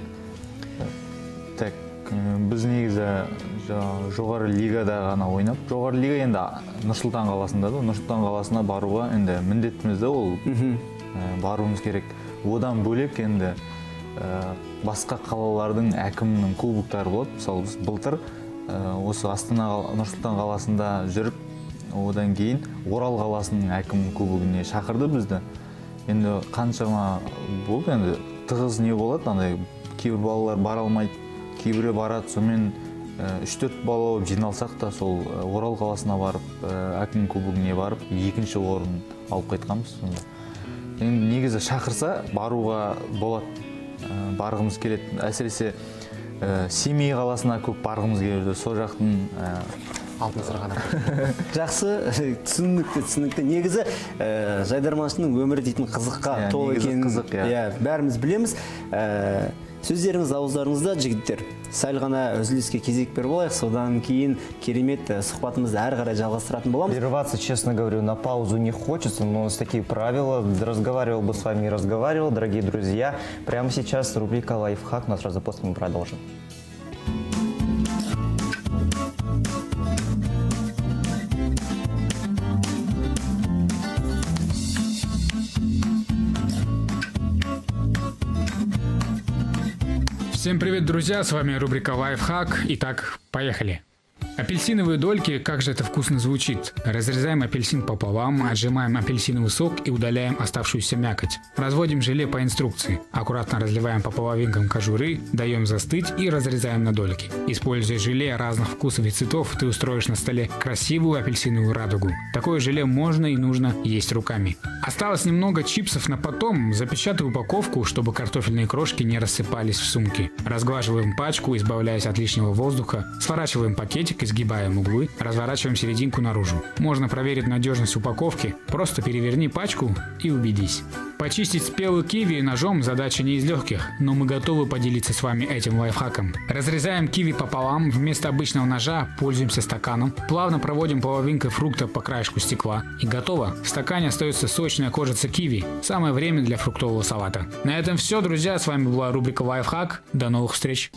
Так, біз негізі жоғары лигада ғана ойнап, жоғары лига енді Нұрсұлтан қаласында да, Нұрсұлтан қаласына баруға енді міндетіміз де ол баруымыз керек. Одан бөлек енді басқа қалалардың әкімінің клубтары болады. Мысалы біз былтыр осы Астана Нұрсұлтан қаласында жүріп, одан кейін Орал қаласының әкімінің клубіне шақырды бізді. Енді қаншама болды, енді тығыз не болады, андай кейбір балалар бара алмайды, кейбірі барады, сонымен үш-төрт бала болып жиналсақ та сол Орал қаласына барып, әкім кубогіне барып, екінші орын алып қайтқанбыз сонда. Енді негізі шақырса баруға болады, барғымыз келеді. Әсіресе Семей қаласына көп барғымыз келеді. Сол жақтың Алтын сырғана. Жақсы, түсінікті, түсінікті. Негізі жайдарманшының өмірі дейтін қызыққа толы екенін бәріміз білеміз. Сөздеріңіз ауыздарыңызда, жігіттер. Сәл ғана үзіліске кезек беріп алайық, содан кейін керемет сұхбатымызды әрі қарай жалғастыратын боламыз. Прерваться, честно говорю, на паузу не хочется, но у нас такие правила. Разговаривал бы с вами и разговаривал, дорогие друзья. Прямо сейчас рубрика «Лайфхак», но сразу после мы продолжим. Всем привет, друзья! С вами рубрика «Лайфхак». Итак, поехали! Апельсиновые дольки, как же это вкусно звучит. Разрезаем апельсин пополам, отжимаем апельсиновый сок и удаляем оставшуюся мякоть. Разводим желе по инструкции. Аккуратно разливаем по половинкам кожуры, даем застыть и разрезаем на дольки. Используя желе разных вкусов и цветов, ты устроишь на столе красивую апельсиновую радугу. Такое желе можно и нужно есть руками. Осталось немного чипсов на потом. Запечатаю упаковку, чтобы картофельные крошки не рассыпались в сумке. Разглаживаем пачку, избавляясь от лишнего воздуха. Сворачиваем пакетик, изгибаем углы, разворачиваем серединку наружу. Можно проверить надежность упаковки. Просто переверни пачку и убедись. Почистить спелую киви ножом задача не из легких, но мы готовы поделиться с вами этим лайфхаком. Разрезаем киви пополам, вместо обычного ножа пользуемся стаканом, плавно проводим половинкой фрукта по краешку стекла и готово. В стакане остается сочная кожица киви. Самое время для фруктового салата. На этом все, друзья. С вами была рубрика «Лайфхак». До новых встреч!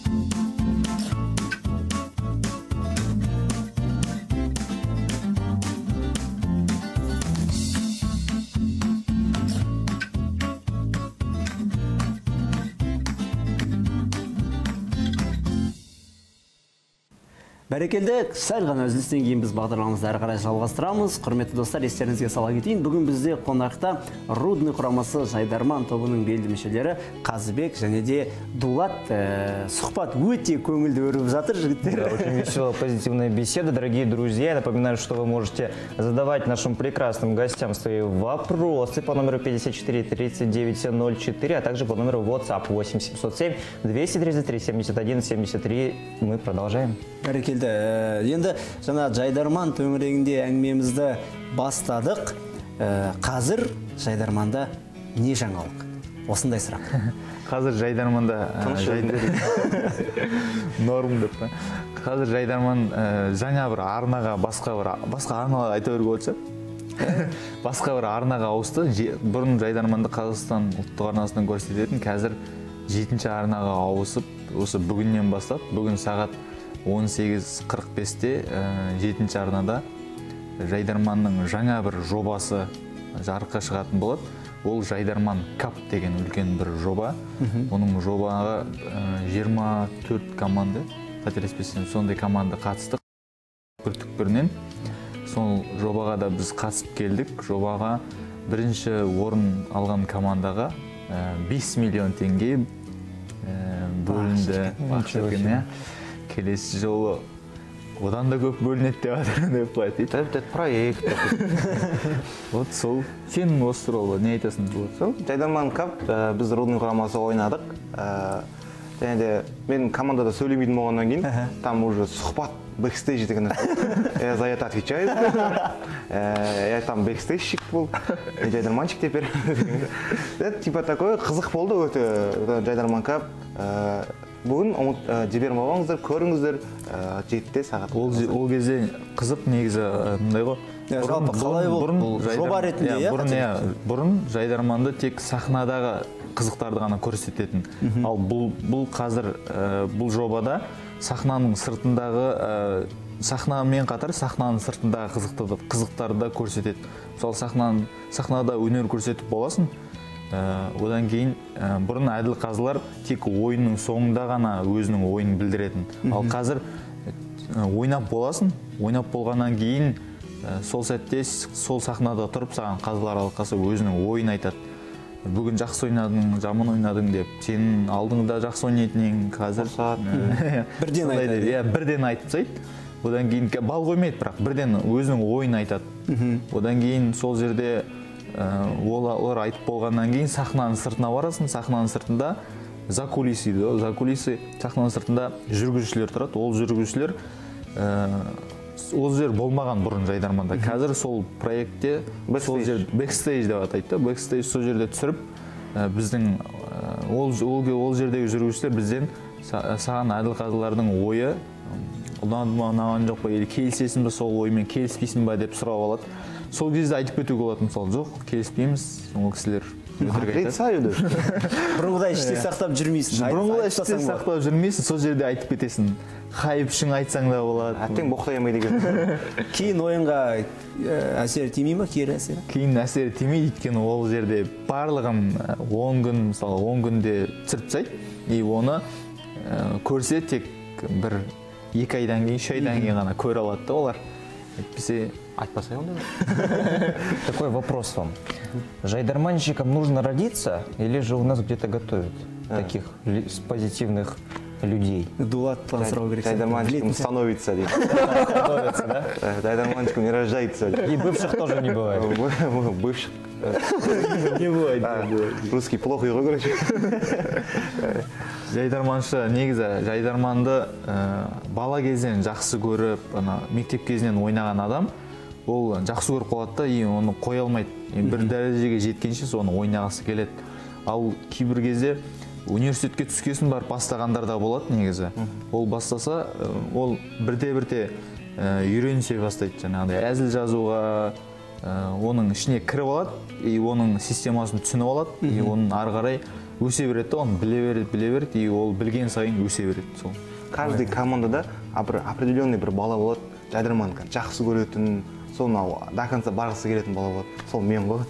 Бәрекелді, сәл ғана үзілістен кейін біз бағдарламамызды әрі қарай жалғастырамыз. Құрметті достар, естеріңізге сала кетейін. Бүгін бізде қонақта Рудный құрамасы Жайдарман тобының белді мүшелері Қазыбек және де Дулат. Ә, сұхбат өте көңілді өріп жатыр, жігіттер. Да, очень веселая, позитивная беседа, дорогие друзья. Я напоминаю, что вы можете задавать нашим прекрасным гостям свои вопросы по номеру пятьдесят четыре тридцать девять ноль четыре, а также по номеру WhatsApp восемь семьсот семь двести тридцать три семьдесят один семьдесят три. Мы продолжаем. Бәрекелді. Енді жаңа Жайдарман төңірегінде әңгімемізді бастадық. Қазір Жайдарманда не жаңалық? Осындай сұрақ. Қазір Жайдарманда норм деп. Қазір Жайдарман жаңа бір арнаға, басқа бір басқа арналар айта беруге болады. Басқа бір арнаға ауысты. Бұрын Жайдарманды Қазақстан ұлттық арнасынан көрсететін, қазір жетінші арнаға ауысып, осы бүгіннен бастап, бүгін сағат он сегіз қырық бесте жетінші арнада Жайдарманның жаңа бір жобасы жарыққа шығатын болады. Ол Жайдарман Кап деген үлкен бір жоба. Оның жобаға жиырма төрт команда, қателеспесем, сондай команда қатысты. Түкпір-түкпірінен сол жобаға да біз қатысып келдік. Жобаға бірінші орын алған командаға бес миллион теңге бөлінді. Келесі жолы одан да көп бөлінеді деп жатыр деп қояды. Это проект. Вот сол. Сен осы туралы не айтасың? Сол Жайдарман Кап біз Рудный құрамасы ойнадық. Және де мен командада сөйлемейтін болғаннан кейін, там уже сұхбат бэкстейдж деген нәрсе. Я за это отвечаю. Я там бэкстейджщик был, Жайдарманчик теперь. Это типа такое қызық болды өте Жайдарман Кап. Бүгін жібермей алыңыздар, көріңіздер, жетіде сағат. Ол кезде қызық негізі мындай ғой. Жалпы қалай бұл жоба ретінде, иә? Бұрын Жайдарманды тек сахнадағы қызықтарды ғана көрсететін. Ал бұл қазір бұл жобада сахнаның сыртындағы, сахнамен қатар сахнаның сыртындағы қызықтарды да көрсетеді. Мысалы сахнада өнер көрсетіп боласың. Одан кейін бұрын әділ қазылар тек ойынның соңында ғана өзінің ойын білдіретін. Ал қазір ойнап боласың, ойнап болғаннан кейін сол сәтте сол сахнада тұрып саған қазылар алқасы өзінің ойын айтады. Бүгін жақсы ойнадың, жаман ойнадың деп, сенің алдыңда жақсы ойнайтын ең қазір. Бірден айтады. Бірден айтып тастайды. Одан кейін бал қоймайды, бірақ бірден өзінің ойын айтады. Одан кейін сол жерде олар айтып болғаннан кейін сахнаның сыртына барасың. Сахнаның сыртында за кулисы дейді. За кулисы сахнаның сыртында жүргізушілер тұрады. Ол жүргізушілер ол жер болмаған бұрын Жайдарманда. Қазір сол проектте сол жер бэкстейдж деп атайды. Бэкстейдж сол жерде түсіріп, біздің ол жердегі жүргізушілер бізден саған әділ қазылардың ойы ұнады ма, ұнаған жоқ па, келісесің бе сол оймен, келіспейсің ба деп сұрап алады. Сол кезде айтып кетуге болады, мысалы, жоқ, келіспейміз, ол кісілер өтірік айтады. Бұрынғыдай іште сақтап жүрмейсің. Бұрынғыдай іште сақтап жүрмейсің, сол жерде айтып кетесің. Хайып үшін айтсаң да болады. Әттең боқтаймай деген. Кейін ойынға әсер тимей ма, кері әсер? Кейін әсер тимей, өйткені ол жерде барлығын он күн, мысалы, он күнде түсіріп тастайды. И оны көрсе тек бір екі айдан кейін, үш айдан кейін ғана көре алады да олар. Әйтпесе айтпасай онда. Такой вопрос вам. Жайдарманщикам нужно родиться или же у нас где-то готовят таких ли- с позитивных людей? Дулаттан сұрау керек. Жайдарманщиком становится, дейді. Становятся, да? Жайдарманщиком не рождается. И бывших тоже не бывает. Бывших. Не бывает. Русский плохо его, короче. жайдарманшы негізі жайдарманды ә, бала кезден жақсы көріп, ана мектеп кезінен ойнаған адам ол жақсы көріп қалады да, и оны қоя алмайды. И бір дәрежеге жеткенше соны ойнағысы келеді. Ал кейбір кезде университетке түскесін бар бастағандар да болады негізі. Ол бастаса, ол бірте-бірте ә, үйренісе бастайды, жаңағыдай әзіл жазуға, ә, оның ішіне кіріп алады, и оның системасын түсініп алады, и оның ары қарай өсе береді, оны біле береді, біле береді, и ол білген сайын өсе береді. Сол. Каждый командада определенный бір бала болады, жайдарман жақсы көретін, соны до конца барғысы келетін бала болады. Сол мен ғой.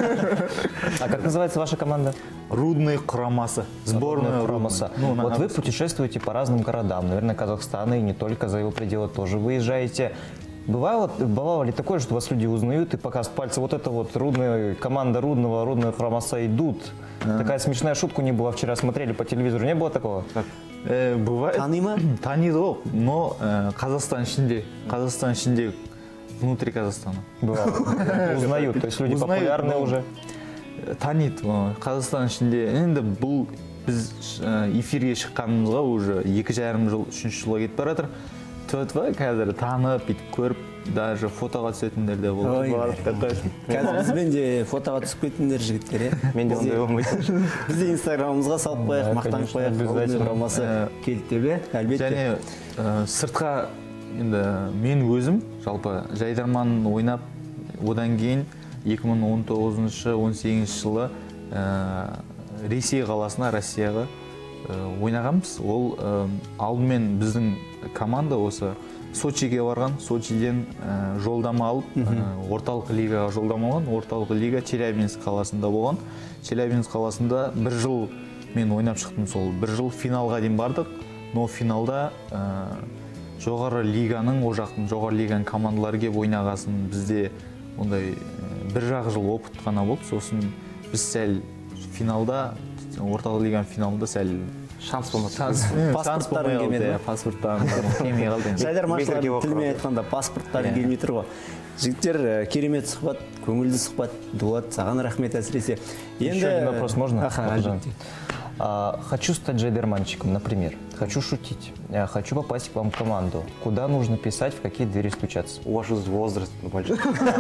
А как называется ваша команда? Рудный құрамасы. Сборная Құрамасы. Ну, Вот вы путешествуете по разным городам, наверное, Казахстана и не только за его пределы тоже выезжаете. Бывало, бывало ли такое, что вас люди узнают и показывают пальцы, вот это вот рудная, команда Рудного, Рудная Құрамасы идут? Такая смешная шутка не была, вчера смотрели по телевизору, не было такого? Э, бывает. Тани ма? Таниды ғой, но э, Қазақстан ішінде, Қазақстан ішінде, внутри Казахстана. Бывало. Узнают, то есть люди Узнают, популярны но уже. Таниды, Қазақстан ішінде. Енді бұл біз э, эфирге шыққанымызға уже екі жарым жыл, үшінші жылға кетіп бара жатыр. Төтва қазір танып, бүйтіп көріп, даже фотоға түсетіндер де болды. Қазір бізбен де фотоға түсіп кетіндер жігіттер, е? Мен де ондай болмайды. Біз де инстаграмымызға салып қояйық, мақтанып қояйық. Рудный құрамасы келді деп, әлбетте. Және ә, сыртқа енді мен өзім жалпы жайдарман ойнап, одан кейін екі мың он тоғызыншы он сегізінші жылы ә, Ресей қаласына, Россияға ә, ойнағанбыз. Ол ә, алдымен біздің команда осы Сочиге барған, Сочиден ә, жолдама алып, ә, орталық лигаға жолдама алған. Орталық лига Челябинск қаласында болған. Челябинск қаласында бір жыл мен ойнап шықтым, сол бір жыл финалға дейін бардық. Но финалда ә, жоғары лиганың, о жақтың жоғары лиганың командалары келіп ойнағасын бізде ондай ә, бір жақ жыл опыт қана болды. Сосын біз сәл финалда, орталық лиганың финалында сәл Шанс болмады. Паспорттарың келмеді. Паспорттарың келмей қалды. Жайдарманшылардың тілмен айтқанда паспорттарың келмей тұр ғой. Жігіттер, керемет сұхбат, көңілді сұхбат. Дулат, саған рахмет әсіресе. Еще один вопрос можно? Аха, Бақытжан? әлбетте. А, хочу стать жайдарманщиком, например. Хочу шутить. а, Хочу попасть к вам в команду. Куда нужно писать, в какие двери стучаться? У вас уже возраст большой.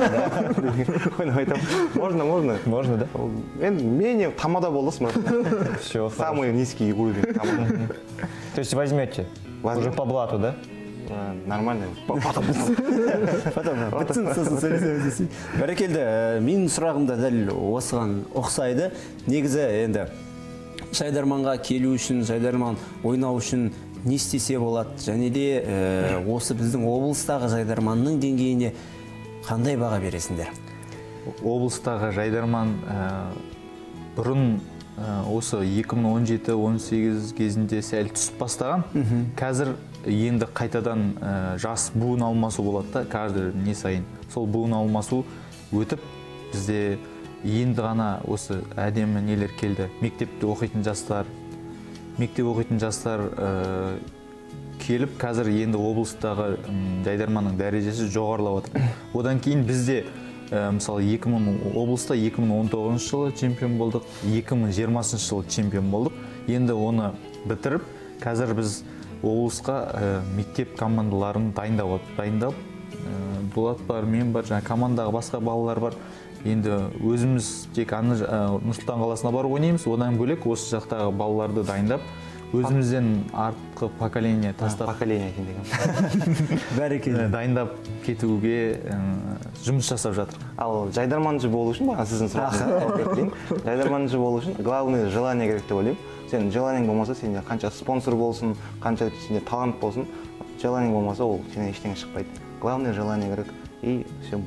Можно, можно. Можно, да? Менее тамада болдым. Все, Самый низкий уровень тамада. То есть возьмете уже по блату, да? Нормально. Бәрекелді, менің сұрағым да дәл осыған ұқсайды. Негізі енді жайдарманға келу үшін, жайдарман ойнау үшін не істесе болады, және де ә, осы біздің облыстағы жайдарманның деңгейіне қандай баға бересіңдер? Облыстағы жайдарман ә, бұрын ә, осы екі мың он жеті он сегіз кезінде сәл түсіп бастаған. Қазір енді қайтадан ә, жас буын алмасу болады да, каждый не сайын. Сол буын алмасу өтіп, бізде енді ғана осы әдемі нелер келді. Мектепте оқитын жастар, мектеп оқитын жастар ә, келіп, қазір енді облыстағы жайдарманның дәрежесі жоғарылап жатыр. Одан кейін бізде ә, мысалы екі мың облыста екі мың он тоғызыншы жылы чемпион болдық, екі мың жиырмасыншы жылы чемпион болдық. Енді оны бітіріп, қазір біз облысқа ә, мектеп командаларын дайындап дайындап ә, Дулат бар, мен бар, жаңа командаға басқа балалар бар. Енді өзіміз тек аны Нұрсұлтан қаласына барып ойнаймыз, одан бөлек осы жақтағы балаларды дайындап, өзімізден артқы поколение тастап, поколение деген. Бәрекелді. Дайындап кетуге жұмыс жасап жатыр. Ал жайдарманшы болу үшін, бағана сіздің сұрағыңызға жайдарманшы болу үшін главный желание керек деп ойлаймын. Сен желаниең болмаса, сенде қанша спонсор болсын, қанша сенде талант болсын, желаниең болмаса, ол сенен ештеңе шықпайды. Главное желание керек, и все будет.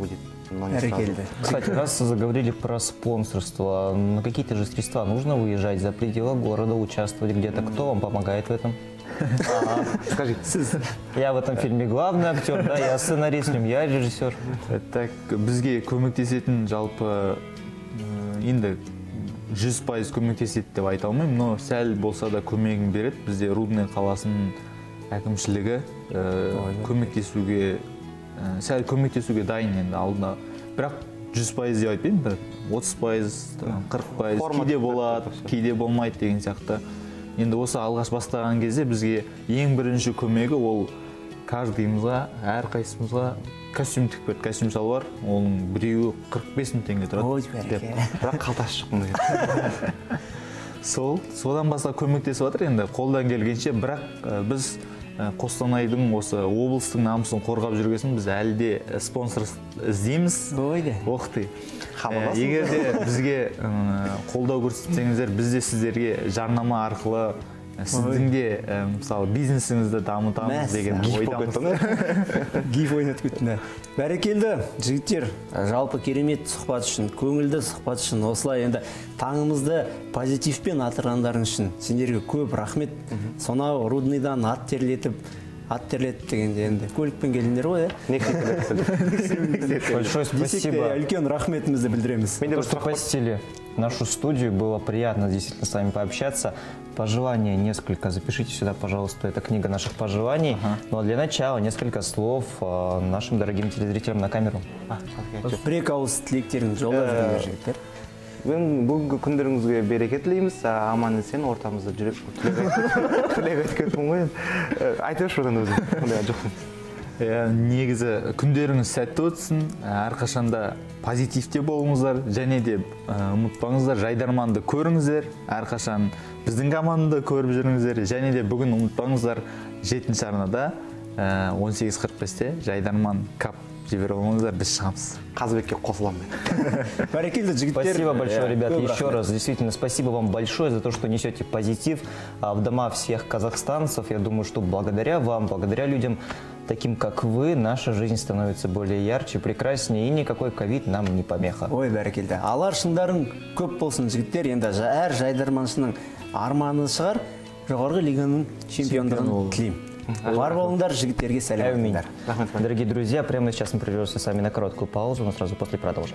но не сразу. Кстати, раз заговорили про спонсорство, на какие-то же средства нужно выезжать за пределы города, участвовать где-то. Кто вам помогает в этом? Скажите. Я в этом фильме главный актер, да, я сценарист, я режиссер. Так, бізге көмектесетін жалпы енді жүз пайыз көмектеседі деп айта алмаймын, но сәл болса да көмегін береді. Бізде Рудный қаласының әкімшілігі көмектесуге, сәл көмектесуге дайын енді алдында. Бірақ жүз пайыз деп айтпаймын, бір отыз пайыз, қырық пайыз кейде болады, кейде болмайды деген сияқты. Енді осы алғаш бастаған кезде бізге ең бірінші көмегі ол каждыйымызға, әр қайсымызға костюм тігіп берді. Костюм шалбар, оның біреуі қырық бес мың теңге тұрады. Бірақ қалтасы шыққан. Сол, содан басқа көмектесіп жатыр енді қолдан келгенше, бірақ біз Қостанайдың осы облыстың намысын қорғап жүргесін біз әлі де спонсор іздейміз. Ойды. Оқты. Егер де бізге қолдау көрсетсеңіздер, біз де сіздерге жарнама арқылы сіздің де мысалы бизнесіңізді дамытамыз деген ойдамыз. Гиф ойнат көтіне. Бәрекелді жігіттер, жалпы керемет сұхбат үшін, көңілді сұхбат үшін, осылай енді таңымызды позитивпен атырғандарың үшін сендерге көп рахмет. Сонау Рудныйдан ат терлетіп, ат терлетіп дегенде енді көлікпен келдіңдер ғой, Большое спасибо. Үлкен рахметімізді білдіреміз. То, что посетили нашу студию, было приятно действительно с вами пообщаться. Пожелания несколько запишите сюда, пожалуйста, это книга наших пожеланий. Ага. Ну а для начала несколько слов э, нашим дорогим телезрителям на камеру. Бір-екі ауыз тілектеріңіз жолдап жігіттер. Мен бүгінгі күндеріңізге береке тілейміз, аман есен ортамызда жүріп тілек айтып кеттім ғой. Айтыңызшы одан өзім, ондай жоқпын. Негізі күндеріңіз сәтті өтсін, әрқашанда позитивте болыңыздар, және де ұмытпаңыздар, жайдарманды көріңіздер, әрқашан біздің команданы көріп жүріңіздер, және де бүгін ұмытпаңыздар, жетінші арнада он сегіз қырық бесте жайдарман кап жіберіп алыңыздар, біз шығамыз. Қазыбекке қосыламын. Бәрекелді жігіттер. Спасибо большое, ребят, еще раз. Действительно, спасибо вам большое за то, что несете позитив в дома всех казахстанцев. Я думаю, что благодаря вам, благодаря людям таким, как вы, наша жизнь становится более ярче, прекраснее, и никакой ковид нам не помеха. Ой, бәрекелді. Алар шындарың көп болсын жігіттер. Енді әр жайдарманшының арманы шығар, жоғарғы лиганың чемпиондығын тілеймін. Бар болыңдар, жігіттерге сәлем. Дорогие друзья, прямо сейчас мы прервемся с вами на короткую паузу, но сразу после продолжим.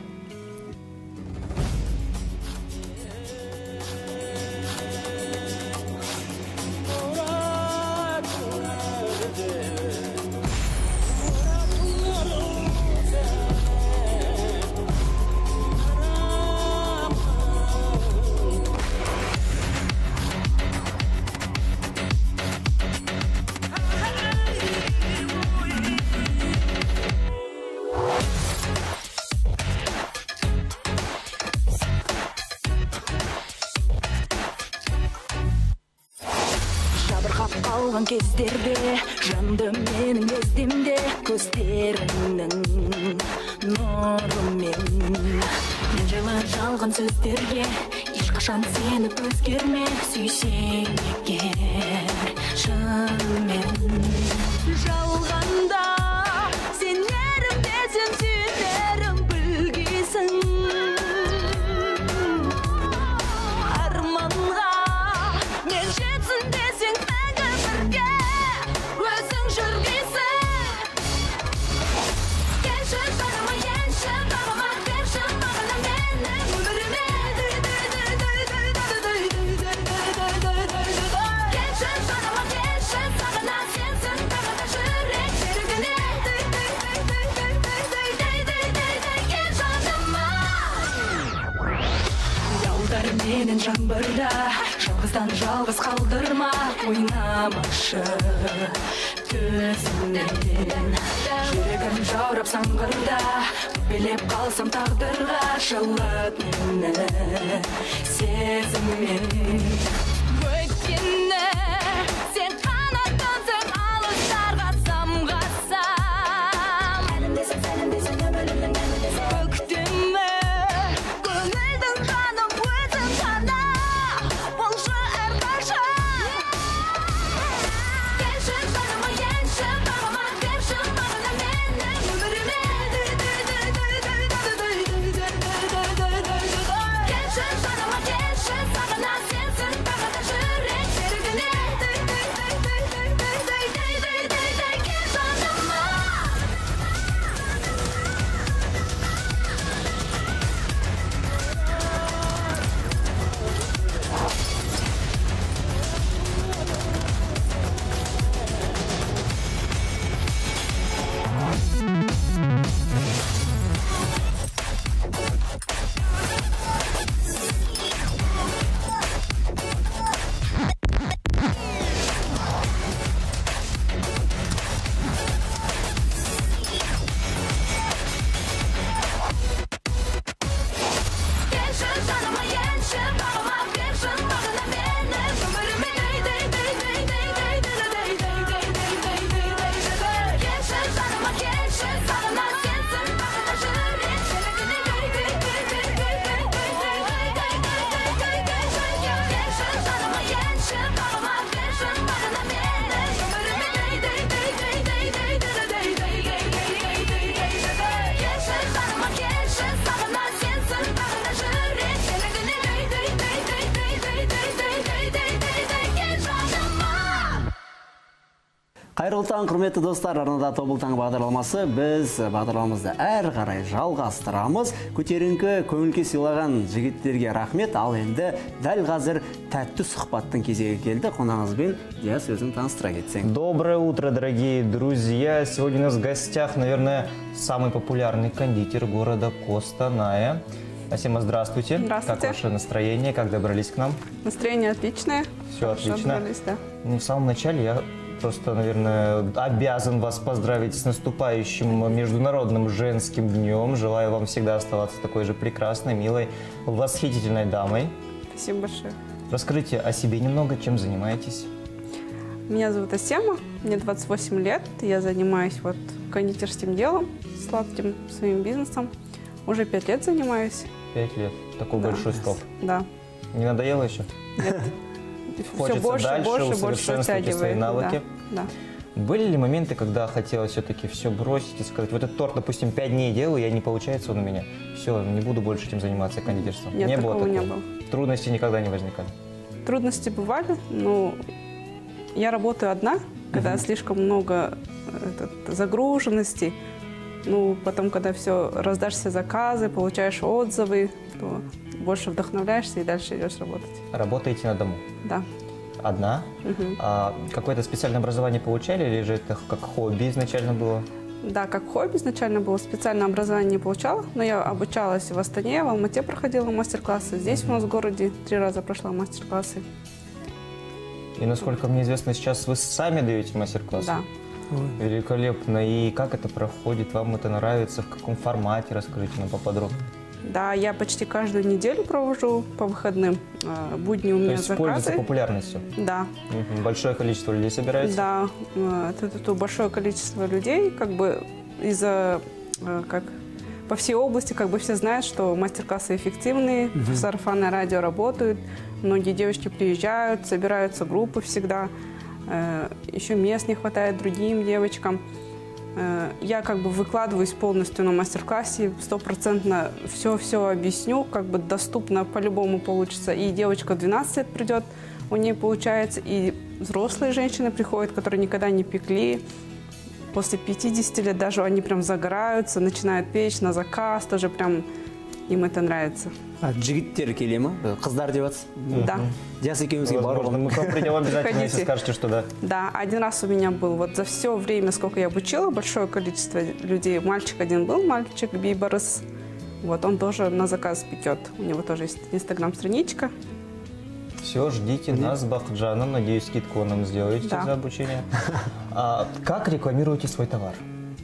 Қалған кездерде жанды менің ездемде көздеріңнің нұрымен мен жылы жалған сөздерге ешқашан сеніп өзгермек сүйсең егер шынымен жалғанда сенерім десем сүйтерім білгейсің арманға мен жетсін десең менен жаңбырда жалғыздан жалғыз қалдырма ойнамашы көзімнен жүрегім жаурап саңғырда өкпелеп қалсам тағдырға жылат мені сезіммен өйткені сен қанатымсың алыстарға самғасам әлімдесің сәлімдесің өмірімнің мәніндесің көктемі көңілдің жаным өзің ғана болшы әрқашан келші жаныма енші бағыма берші бағына менің өміріме Қайырлы таң, құрметті достар, арнада Тобыл таң бағдарламасы. Біз бағдарламамызды әрі қарай жалғастырамыз. Көтеріңкі көңілге сыйлаған жігіттерге рахмет. Ал енді дәл қазір тәтті сұхбаттың кезегі келді. Қонағымызбен Диас өзің таныстыра кетсең. Доброе утро, дорогие друзья. Сегодня у нас в гостях, наверное, самый популярный кондитер города Костаная. Асима, здравствуйте. Здравствуйте. Как ваше настроение? Как добрались к нам? Настроение отличное. Все Хорошо отлично. добрались, да. Ну, в самом начале я просто, наверное, обязан вас поздравить с наступающим Международным женским днем. Желаю вам всегда оставаться такой же прекрасной, милой, восхитительной дамой. Спасибо большое. Расскажите о себе немного, чем занимаетесь. Меня зовут Асема, мне двадцать восемь лет. Я занимаюсь вот кондитерским делом, сладким своим бизнесом. Уже пять лет занимаюсь. Пять лет. Такой Да. большой стоп. Да. Не надоело еще? Нет. Хочется Все больше, дальше больше, больше усовершенствовать свои втягивает. навыки. Да. да. Были ли моменты, когда хотелось все-таки все бросить и сказать, вот этот торт, допустим, пять дней делаю, я не получается он у меня, все, не буду больше этим заниматься кондитерством? Нет, не такого было не такого? было. Трудностей никогда не возникали? Трудности бывали, но я работаю одна, когда слишком много этот, загруженности. Ну, потом, когда все, раздашь все заказы, получаешь отзывы, то больше вдохновляешься и дальше идешь работать. Работаете на дому? Да. Одна? Мгм. А какое-то специальное образование получали или же это как хобби изначально было? Да, как хобби изначально было, специальное образование не получала, но я обучалась в Астане, в Алмате проходила мастер-классы. Здесь у нас в городе три раза прошла мастер-классы. И насколько мне известно, сейчас вы сами даете мастер-классы? Да. Великолепно. И как это проходит? Вам это нравится? В каком формате? Расскажите нам поподробнее. Да, я почти каждую неделю провожу по выходным. Э, Будни у То меня есть заказы. пользуется популярностью? Да. Мгм. Большое количество людей собирается? Да, э, тут, тут большое количество людей, как бы из-за, э, как по всей области, как бы все знают, что мастер-классы эффективные, сарафанное радио работают, многие девочки приезжают, собираются группы всегда, э, еще мест не хватает другим девочкам. Э, Я как бы выкладываюсь полностью на мастер-классе, стопроцентно все-все объясню, как бы доступно по-любому получится. И девочка в двенадцать лет придет, у нее получается, и взрослые женщины приходят, которые никогда не пекли. После пятидесяти лет даже они прям загораются, начинают печь на заказ, тоже прям им это нравится. А, жігіттер келе ма? Қыздар деп жатсыз? Да. Диас екеумізге Возможно, баруға. мы к вам придем обязательно, если Приходите. скажете, что да. Да, один раз у меня был, вот за все время, сколько я обучила, большое количество людей. Мальчик один был, мальчик Биборос. Вот он тоже на заказ пекет. У него тоже есть инстаграм-страничка. Все, ждите нас с Бахджаном. Надеюсь, скидку нам сделаете Да. за обучение. А как рекламируете свой товар?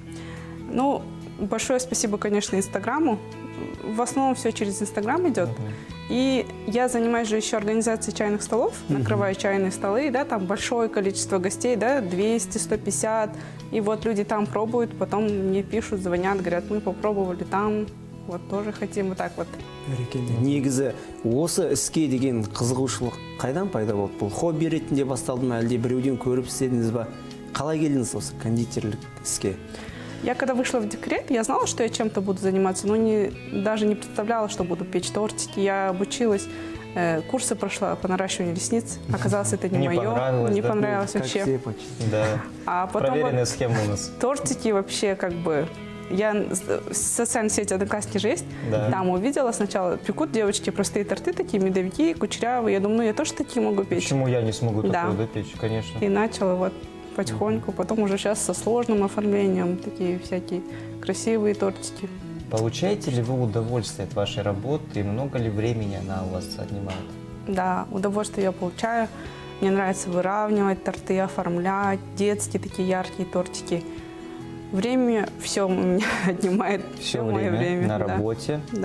Ну, большое спасибо, конечно, Инстаграму. В основном все через Инстаграм идет. И я занимаюсь же еще организацией чайных столов, накрываю чайные столы, да, там большое количество гостей, да, двести, сто пятьдесят. И вот люди там пробуют, потом мне пишут, звонят, говорят, мы попробовали там, вот тоже хотим, вот так вот. Негізі осы іске деген қызығушылық қайдан пайда болды? Бұл хобби ретінде басталды ма, әлде біреуден көріп істедіңіз ба? Қалай келдіңіз осы кондитерлік іске? Я когда вышла в декрет, я знала, что я чем-то буду заниматься, но не, даже не представляла, что буду печь тортики. Я обучилась, э, курсы прошла по наращиванию ресниц. Оказалось, это не, Не мое, понравилось, не да? понравилось Как вообще. все почти. Да. А потом Проверенная вот схема у нас. тортики вообще как бы... Я в социальной сети Одноклассники же есть, Да. там увидела сначала, пекут девочки простые торты такие, медовики, кучерявые. Я думаю, ну я тоже такие могу печь. Почему я не смогу Да. такое допечь? Конечно. И начала вот потихоньку, потом уже сейчас со сложным оформлением, такие всякие красивые тортики. Получаете ли вы удовольствие от вашей работы и много ли времени она у вас отнимает? Да, удовольствие я получаю. Мне нравится выравнивать торты, оформлять, детские такие яркие тортики. Время все у меня отнимает, Все мое время, время. на да. работе. Да.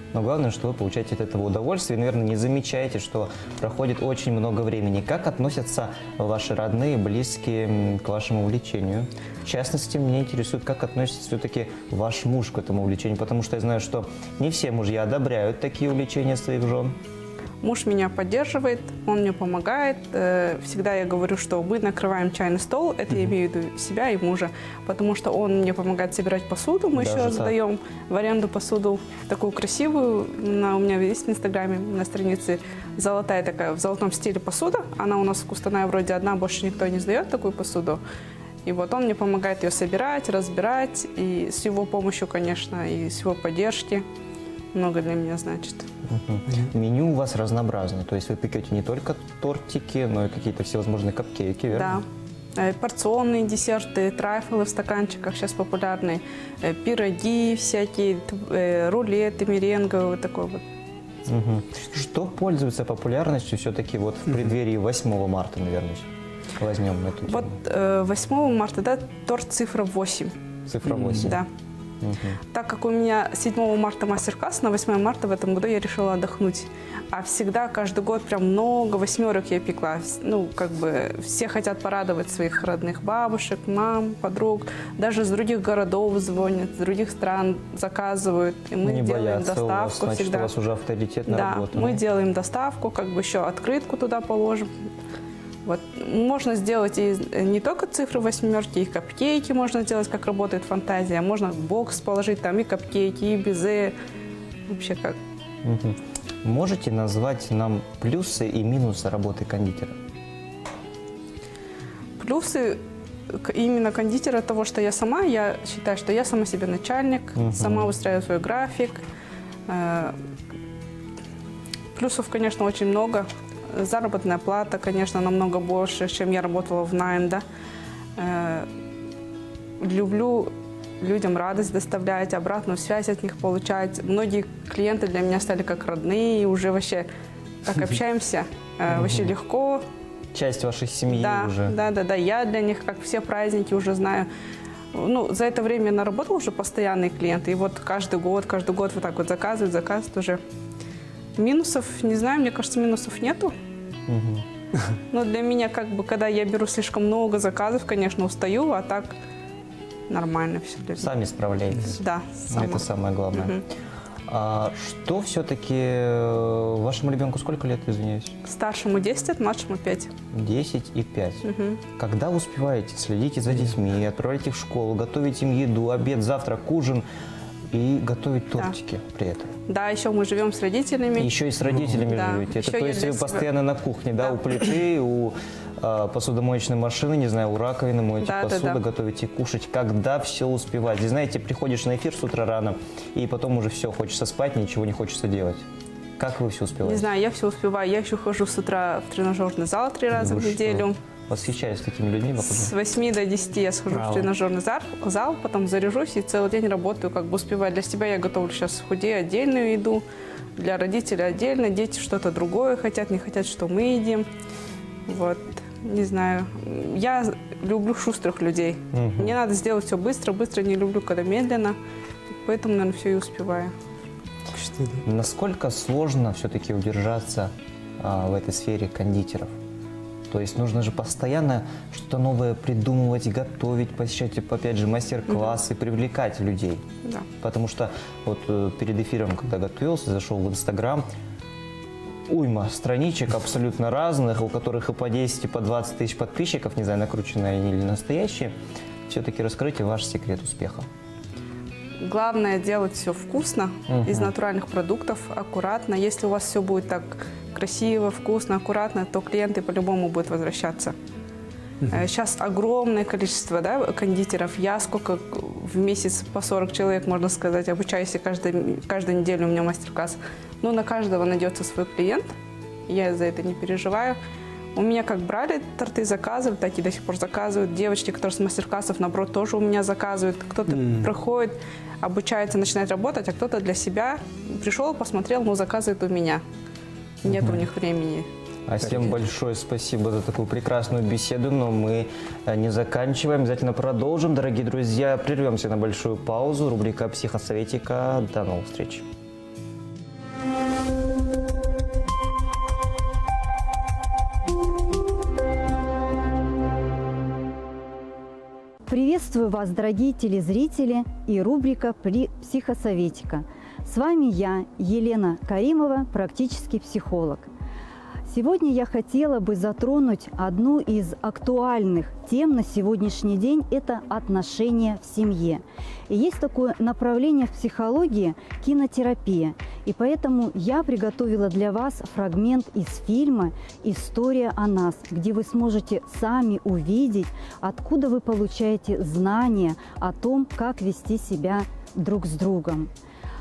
но главное, что вы получаете от этого удовольствие и, наверное, не замечаете, что проходит очень много времени. Как относятся ваши родные, близкие к вашему увлечению? В частности, меня интересует, как относится все-таки ваш муж к этому увлечению, потому что я знаю, что не все мужья одобряют такие увлечения своих жен. Муж меня поддерживает, он мне помогает. Э, Всегда я говорю, что мы накрываем чайный стол, это я имею в виду себя и мужа, потому что он мне помогает собирать посуду, мы Даже еще так? сдаем в аренду посуду такую красивую. На, у меня есть в Инстаграме на странице золотая такая, в золотом стиле посуда. Она у нас в Кустанае вроде одна, больше никто не сдает такую посуду. И вот он мне помогает ее собирать, разбирать, и с его помощью, конечно, и с его поддержки много для меня значит. Мгм. Меню у вас разнообразное, то есть вы пекете не только тортики, но и какие-то всевозможные капкейки, верно? Да. Э, Порционные десерты, трайфлы в стаканчиках сейчас популярны, э, пироги всякие, т- э, рулеты меренговые, вот такой вот. Мгм. Что пользуется популярностью все-таки вот в преддверии восьмого марта, наверное, возьмем эту тему. Вот э, восьмого марта, да, торт цифра восемь. Цифра восемь. Да. Мгм. Так как у меня седьмого марта мастер-класс, на восьмое марта в этом году я решила отдохнуть. А всегда, каждый год прям много восьмерок я пекла. С- Ну, как бы все хотят порадовать своих родных бабушек, мам, подруг. Даже с других городов звонят, с других стран заказывают. И мы Не делаем боятся у вас, доставку значит, всегда. у вас уже авторитетная Да, работа. мы да? делаем доставку, как бы еще открытку туда положим. Вот. Можно сделать и не только цифры восьмерки, и капкейки можно сделать, как работает фантазия. Можно в бокс положить там и капкейки, и безе. Вообще как. Мгм. Можете назвать нам плюсы и минусы работы кондитера? Плюсы к- именно кондитера того, что я сама, я считаю, что я сама себе начальник, Мгм. сама выстраиваю свой график. Э, Плюсов, конечно, очень много. Заработная плата, конечно, намного больше, чем я работала в найм, да. Э, Люблю людям радость доставлять, обратную связь от них получать. Многие клиенты для меня стали как родные, и уже вообще так общаемся, э, вообще легко. Часть вашей семьи Да, уже. да, да, да. Я для них, как все праздники, уже знаю. Ну, за это время я наработала уже постоянные клиенты. И вот каждый год, каждый год вот так вот заказывают, заказывают уже. Минусов, не знаю, мне кажется, минусов нету. Мгм. Но для меня, как бы, когда я беру слишком много заказов, конечно, устаю, а так нормально все для меня. Сами справляетесь. Да, сама. Это самое главное. Мгм. А что все-таки вашему ребенку сколько лет, извиняюсь? Старшему десять лет, младшему пять. десять и пять. Мгм. Когда успеваете, следите за детьми, отправляете их в школу, готовить им еду, обед, завтрак, ужин и готовить тортики при этом. Да, еще мы живем с родителями. И еще и с родителями Да. живете. Это Еще то я есть для вы себя- постоянно на кухне, да, у плиты, у а, посудомоечной машины, не знаю, у раковины моете Да, да, посуду, да. готовите кушать. Когда все успевать? И знаете, приходишь на эфир с утра рано, и потом уже все, хочется спать, ничего не хочется делать. Как вы все успеваете? Не знаю, я все успеваю. Я еще хожу с утра в тренажерный зал три раза Вы в что? неделю. Восхищаюсь такими людьми. С восьми до десяти я схожу Браво. в тренажерный зал, зал, потом заряжусь и целый день работаю, как бы успеваю. Для себя я готовлю сейчас худее отдельную еду, для родителей отдельно, дети что-то другое хотят, не хотят, что мы едим. Вот, не знаю. Я люблю шустрых людей. Мгм. Мне надо сделать все быстро, быстро не люблю, когда медленно. Поэтому, наверное, все и успеваю. Насколько сложно все-таки удержаться а, в этой сфере кондитеров? То есть нужно же постоянно что-то новое придумывать, готовить, посещать, опять же, мастер-классы, привлекать людей. Да. Потому что вот э, перед эфиром, когда готовился, зашел в Инстаграм, уйма страничек абсолютно разных, у которых и по десять, и по двадцать тысяч подписчиков, не знаю, накрученные они или настоящие. Все-таки раскройте ваш секрет успеха. Главное делать все вкусно, Мгм. из натуральных продуктов, аккуратно. Если у вас все будет так красиво, вкусно, аккуратно, то клиенты по-любому будут возвращаться. Э, Сейчас огромное количество, да, кондитеров. Я сколько в месяц по сорок человек, можно сказать, обучаюсь, и каждый, каждую неделю у меня мастер-класс. Ну, на каждого найдется свой клиент. Я за это не переживаю. У меня как брали торты, заказывали, так и до сих пор заказывают. Девочки, которые с мастер-классов, наоборот, тоже у меня заказывают. Кто-то проходит, обучается, начинает работать, а кто-то для себя пришел, посмотрел, ну, заказывает у меня. Нет у них времени. А всем большое спасибо за такую прекрасную беседу, но мы э, не заканчиваем, обязательно продолжим. Дорогие друзья, прервемся на большую паузу. Рубрика «Психосоветика». До новых встреч. Приветствую вас, дорогие телезрители, и рубрика «При- «Психосоветика». С вами я, Елена Каримова, практический психолог. Сегодня я хотела бы затронуть одну из актуальных тем на сегодняшний день – это отношения в семье. И есть такое направление в психологии – кинотерапия. И поэтому я приготовила для вас фрагмент из фильма «История о нас», где вы сможете сами увидеть, откуда вы получаете знания о том, как вести себя друг с другом.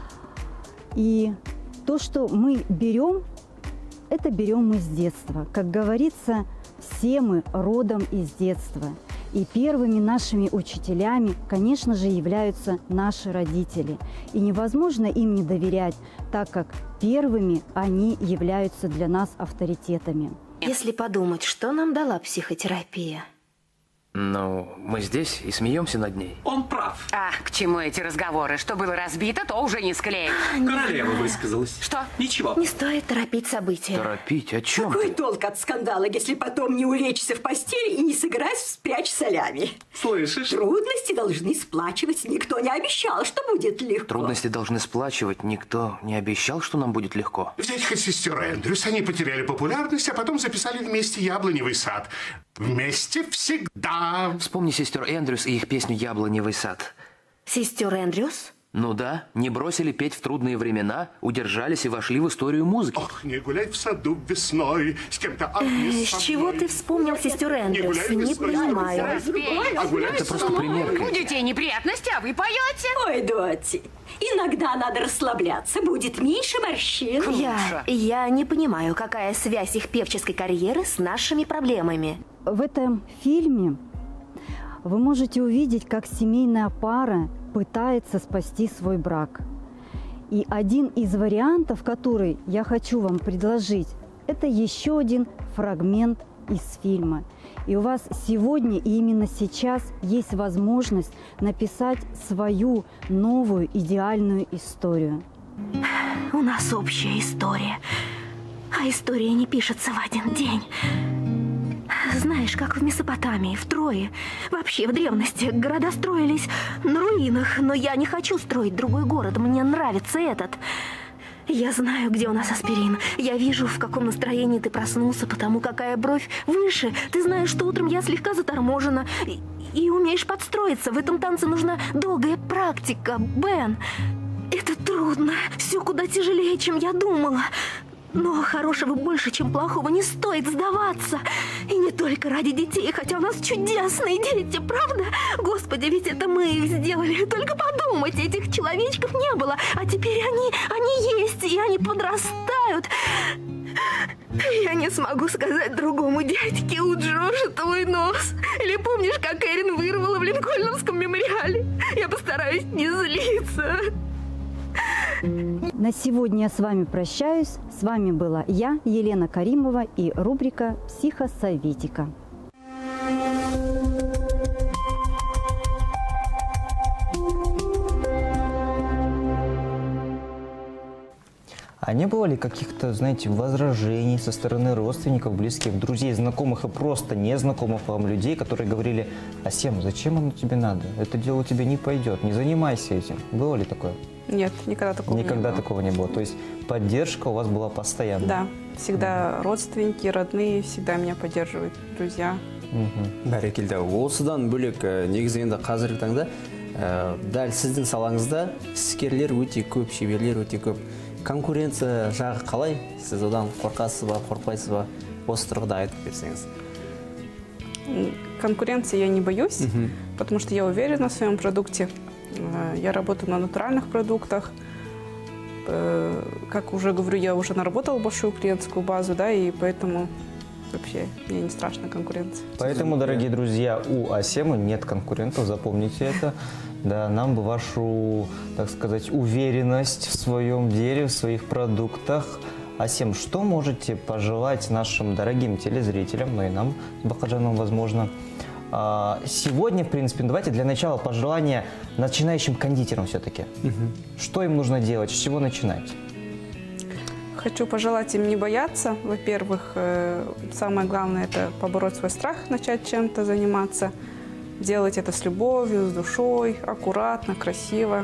И то, что мы берем, это берем мы с детства. Как говорится, все мы родом из детства. И первыми нашими учителями, конечно же, являются наши родители. И невозможно им не доверять, так как первыми они являются для нас авторитетами. Если подумать, что нам дала психотерапия? Ну, мы здесь и смеемся над ней. Он прав. А, к чему эти разговоры? Что было разбито, то уже не склеить. Королева высказалась. Что? Ничего. Не стоит торопить события. Торопить? О чем Какой ты? толк от скандала, если потом не улечься в постели и не сыграть в спрячь солями? Слышишь? Трудности должны сплачивать. Никто не обещал, что будет легко. Трудности должны сплачивать. Никто не обещал, что нам будет легко. Взять хоть сестер Эндрюс. Они потеряли популярность, а потом записали вместе «Яблоневый сад». Вместе всегда. Вспомни сестер Эндрюс и их песню «Яблоневый сад». Сестер Эндрюс? Ну да, не бросили петь в трудные времена, удержались и вошли в историю музыки. Ох, не гулять в саду весной с кем-то. А Э, с чего ты вспомнил сестер Эндрюс? Не понимаю. Это просто пример. У детей неприятности, а вы поете. Ой, Доти, иногда надо расслабляться, будет меньше морщин. Я, я не понимаю, какая связь их певческой карьеры с нашими проблемами. В этом фильме вы можете увидеть, как семейная пара пытается спасти свой брак. И один из вариантов, который я хочу вам предложить, это еще один фрагмент из фильма. И у вас сегодня и именно сейчас есть возможность написать свою новую идеальную историю. У нас общая история, а история не пишется в один день. Знаешь, как в Месопотамии, в Трое, вообще в древности города строились на руинах, но я не хочу строить другой город, мне нравится этот. Я знаю, где у нас аспирин. Я вижу, в каком настроении ты проснулся, потому какая бровь выше. Ты знаешь, что утром я слегка заторможена. И, и умеешь подстроиться. В этом танце нужна долгая практика, Бен. Это трудно. Все куда тяжелее, чем я думала. Но хорошего больше, чем плохого, не стоит сдаваться. И не только ради детей, хотя у нас чудесные дети, правда? Господи, ведь это мы их сделали. Только подумать, этих человечков не было. А теперь они, они есть, и они подрастают. Я не смогу сказать другому дядьке: у Джоша твой нос. Или помнишь, как Эрин вырвала в Линкольновском мемориале? Я постараюсь не злиться. На сегодня я с вами прощаюсь. С вами была я, Елена Каримова, и рубрика «Психосоветика». А не было ли каких-то, знаете, возражений со стороны родственников, близких, друзей, знакомых и просто незнакомых вам людей, которые говорили: «Асем, зачем оно тебе надо? Это дело тебе не пойдет, не занимайся этим». Было ли такое? Нет, никогда такого Никогда не было. такого не было. То есть поддержка у вас была постоянная? Да, всегда родственники, родные всегда меня поддерживают, друзья. Бәрекелді. Осыдан бөлек э, негізі енді қазіргі таңда э, дәл сіздің салаңызда іскерлер өте көп, шеберлер өте көп. Конкуренция жағы қалай? Сіз одан қорқасыз ба, қорқпайсыз ба? Осы тұрғыда айтып берсеңіз. Конкуренции я не боюсь, потому что я уверена в своем продукте. Э, Я работаю на натуральных продуктах. Э, Как уже говорю, я уже наработала большую клиентскую базу, да, и поэтому вообще мне не страшна конкуренция. Поэтому, дорогие друзья, у Асемы нет конкурентов, запомните это. Да, нам бы вашу, так сказать, уверенность в своем деле, в своих продуктах. Асем, что можете пожелать нашим дорогим телезрителям, ну и нам с Бакаджаном, возможно, а, сегодня, в принципе, давайте для начала пожелания начинающим кондитерам все-таки. Что им нужно делать, с чего начинать? Хочу пожелать им не бояться. Во-первых, э, самое главное – это побороть свой страх, начать чем-то заниматься. делать это с любовью, с душой, аккуратно, красиво.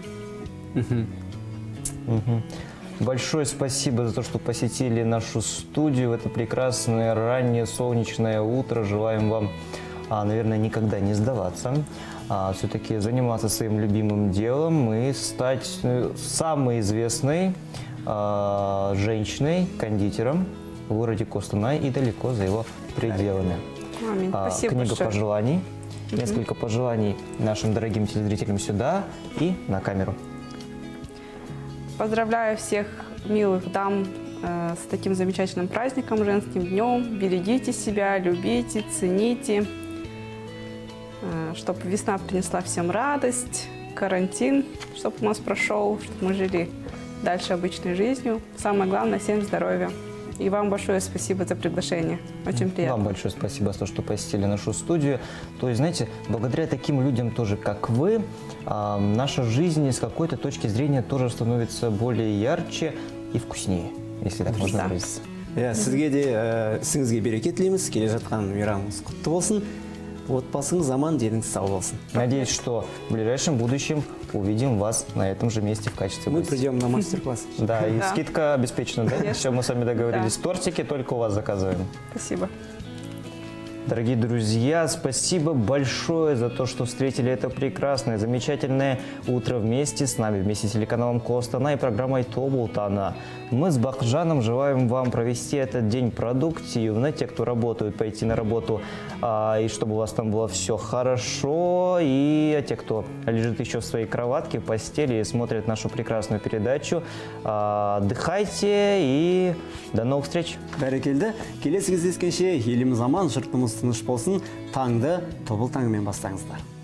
Мгм. Большое спасибо за то, что посетили нашу студию в это прекрасное раннее солнечное утро. Желаем вам, а, наверное, никогда не сдаваться, а все-таки заниматься своим любимым делом и стать э, самой известной а, женщиной-кондитером в городе Костанай и далеко за его пределами. Аминь. А, Спасибо Книга большое. пожеланий. Мгм. Несколько пожеланий нашим дорогим телезрителям сюда и на камеру. Поздравляю всех милых дам э, с таким замечательным праздником, женским днем. Берегите себя, любите, цените, э, чтобы весна принесла всем радость, карантин, чтобы у нас прошел, чтобы мы жили дальше обычной жизнью. Самое главное, всем здоровья. И вам большое спасибо за приглашение. Очень приятно. Вам большое спасибо за то, что посетили нашу студию. То есть, знаете, благодаря таким людям тоже, как вы, а, наша жизнь с какой-то точки зрения тоже становится более ярче и вкуснее, если так можно выразиться. Иә, сізге де ә, ісіңізге береке тілейміз. Келе жатқан мейрамыңыз құтты болсын. Отбасыңыз аман, деніңіз сау болсын. Надеюсь, что в ближайшем будущем увидим вас на этом же месте в качестве Мы гостя. придем на мастер-класс. Да, и Да. скидка обеспечена, да? Конечно. Все, мы с вами договорились. Тортики только у вас заказываем. Спасибо. Дорогие друзья, спасибо большое за то, что встретили это прекрасное, замечательное утро вместе с нами, вместе с телеканалом Костанай и программой Тобултана. Мы с Бакжаном желаем вам провести этот день продуктивно, те, кто работают, пойти на работу, а, и чтобы у вас там было все хорошо, и те, кто лежит еще в своей кроватке, в постели и смотрит нашу прекрасную передачу, а, отдыхайте и до новых встреч. Бәрекелді. Келесі кездескенше еліміз аман, жұртымыз тыныш болсын. Таңды тобыл таңымен бастаңыздар.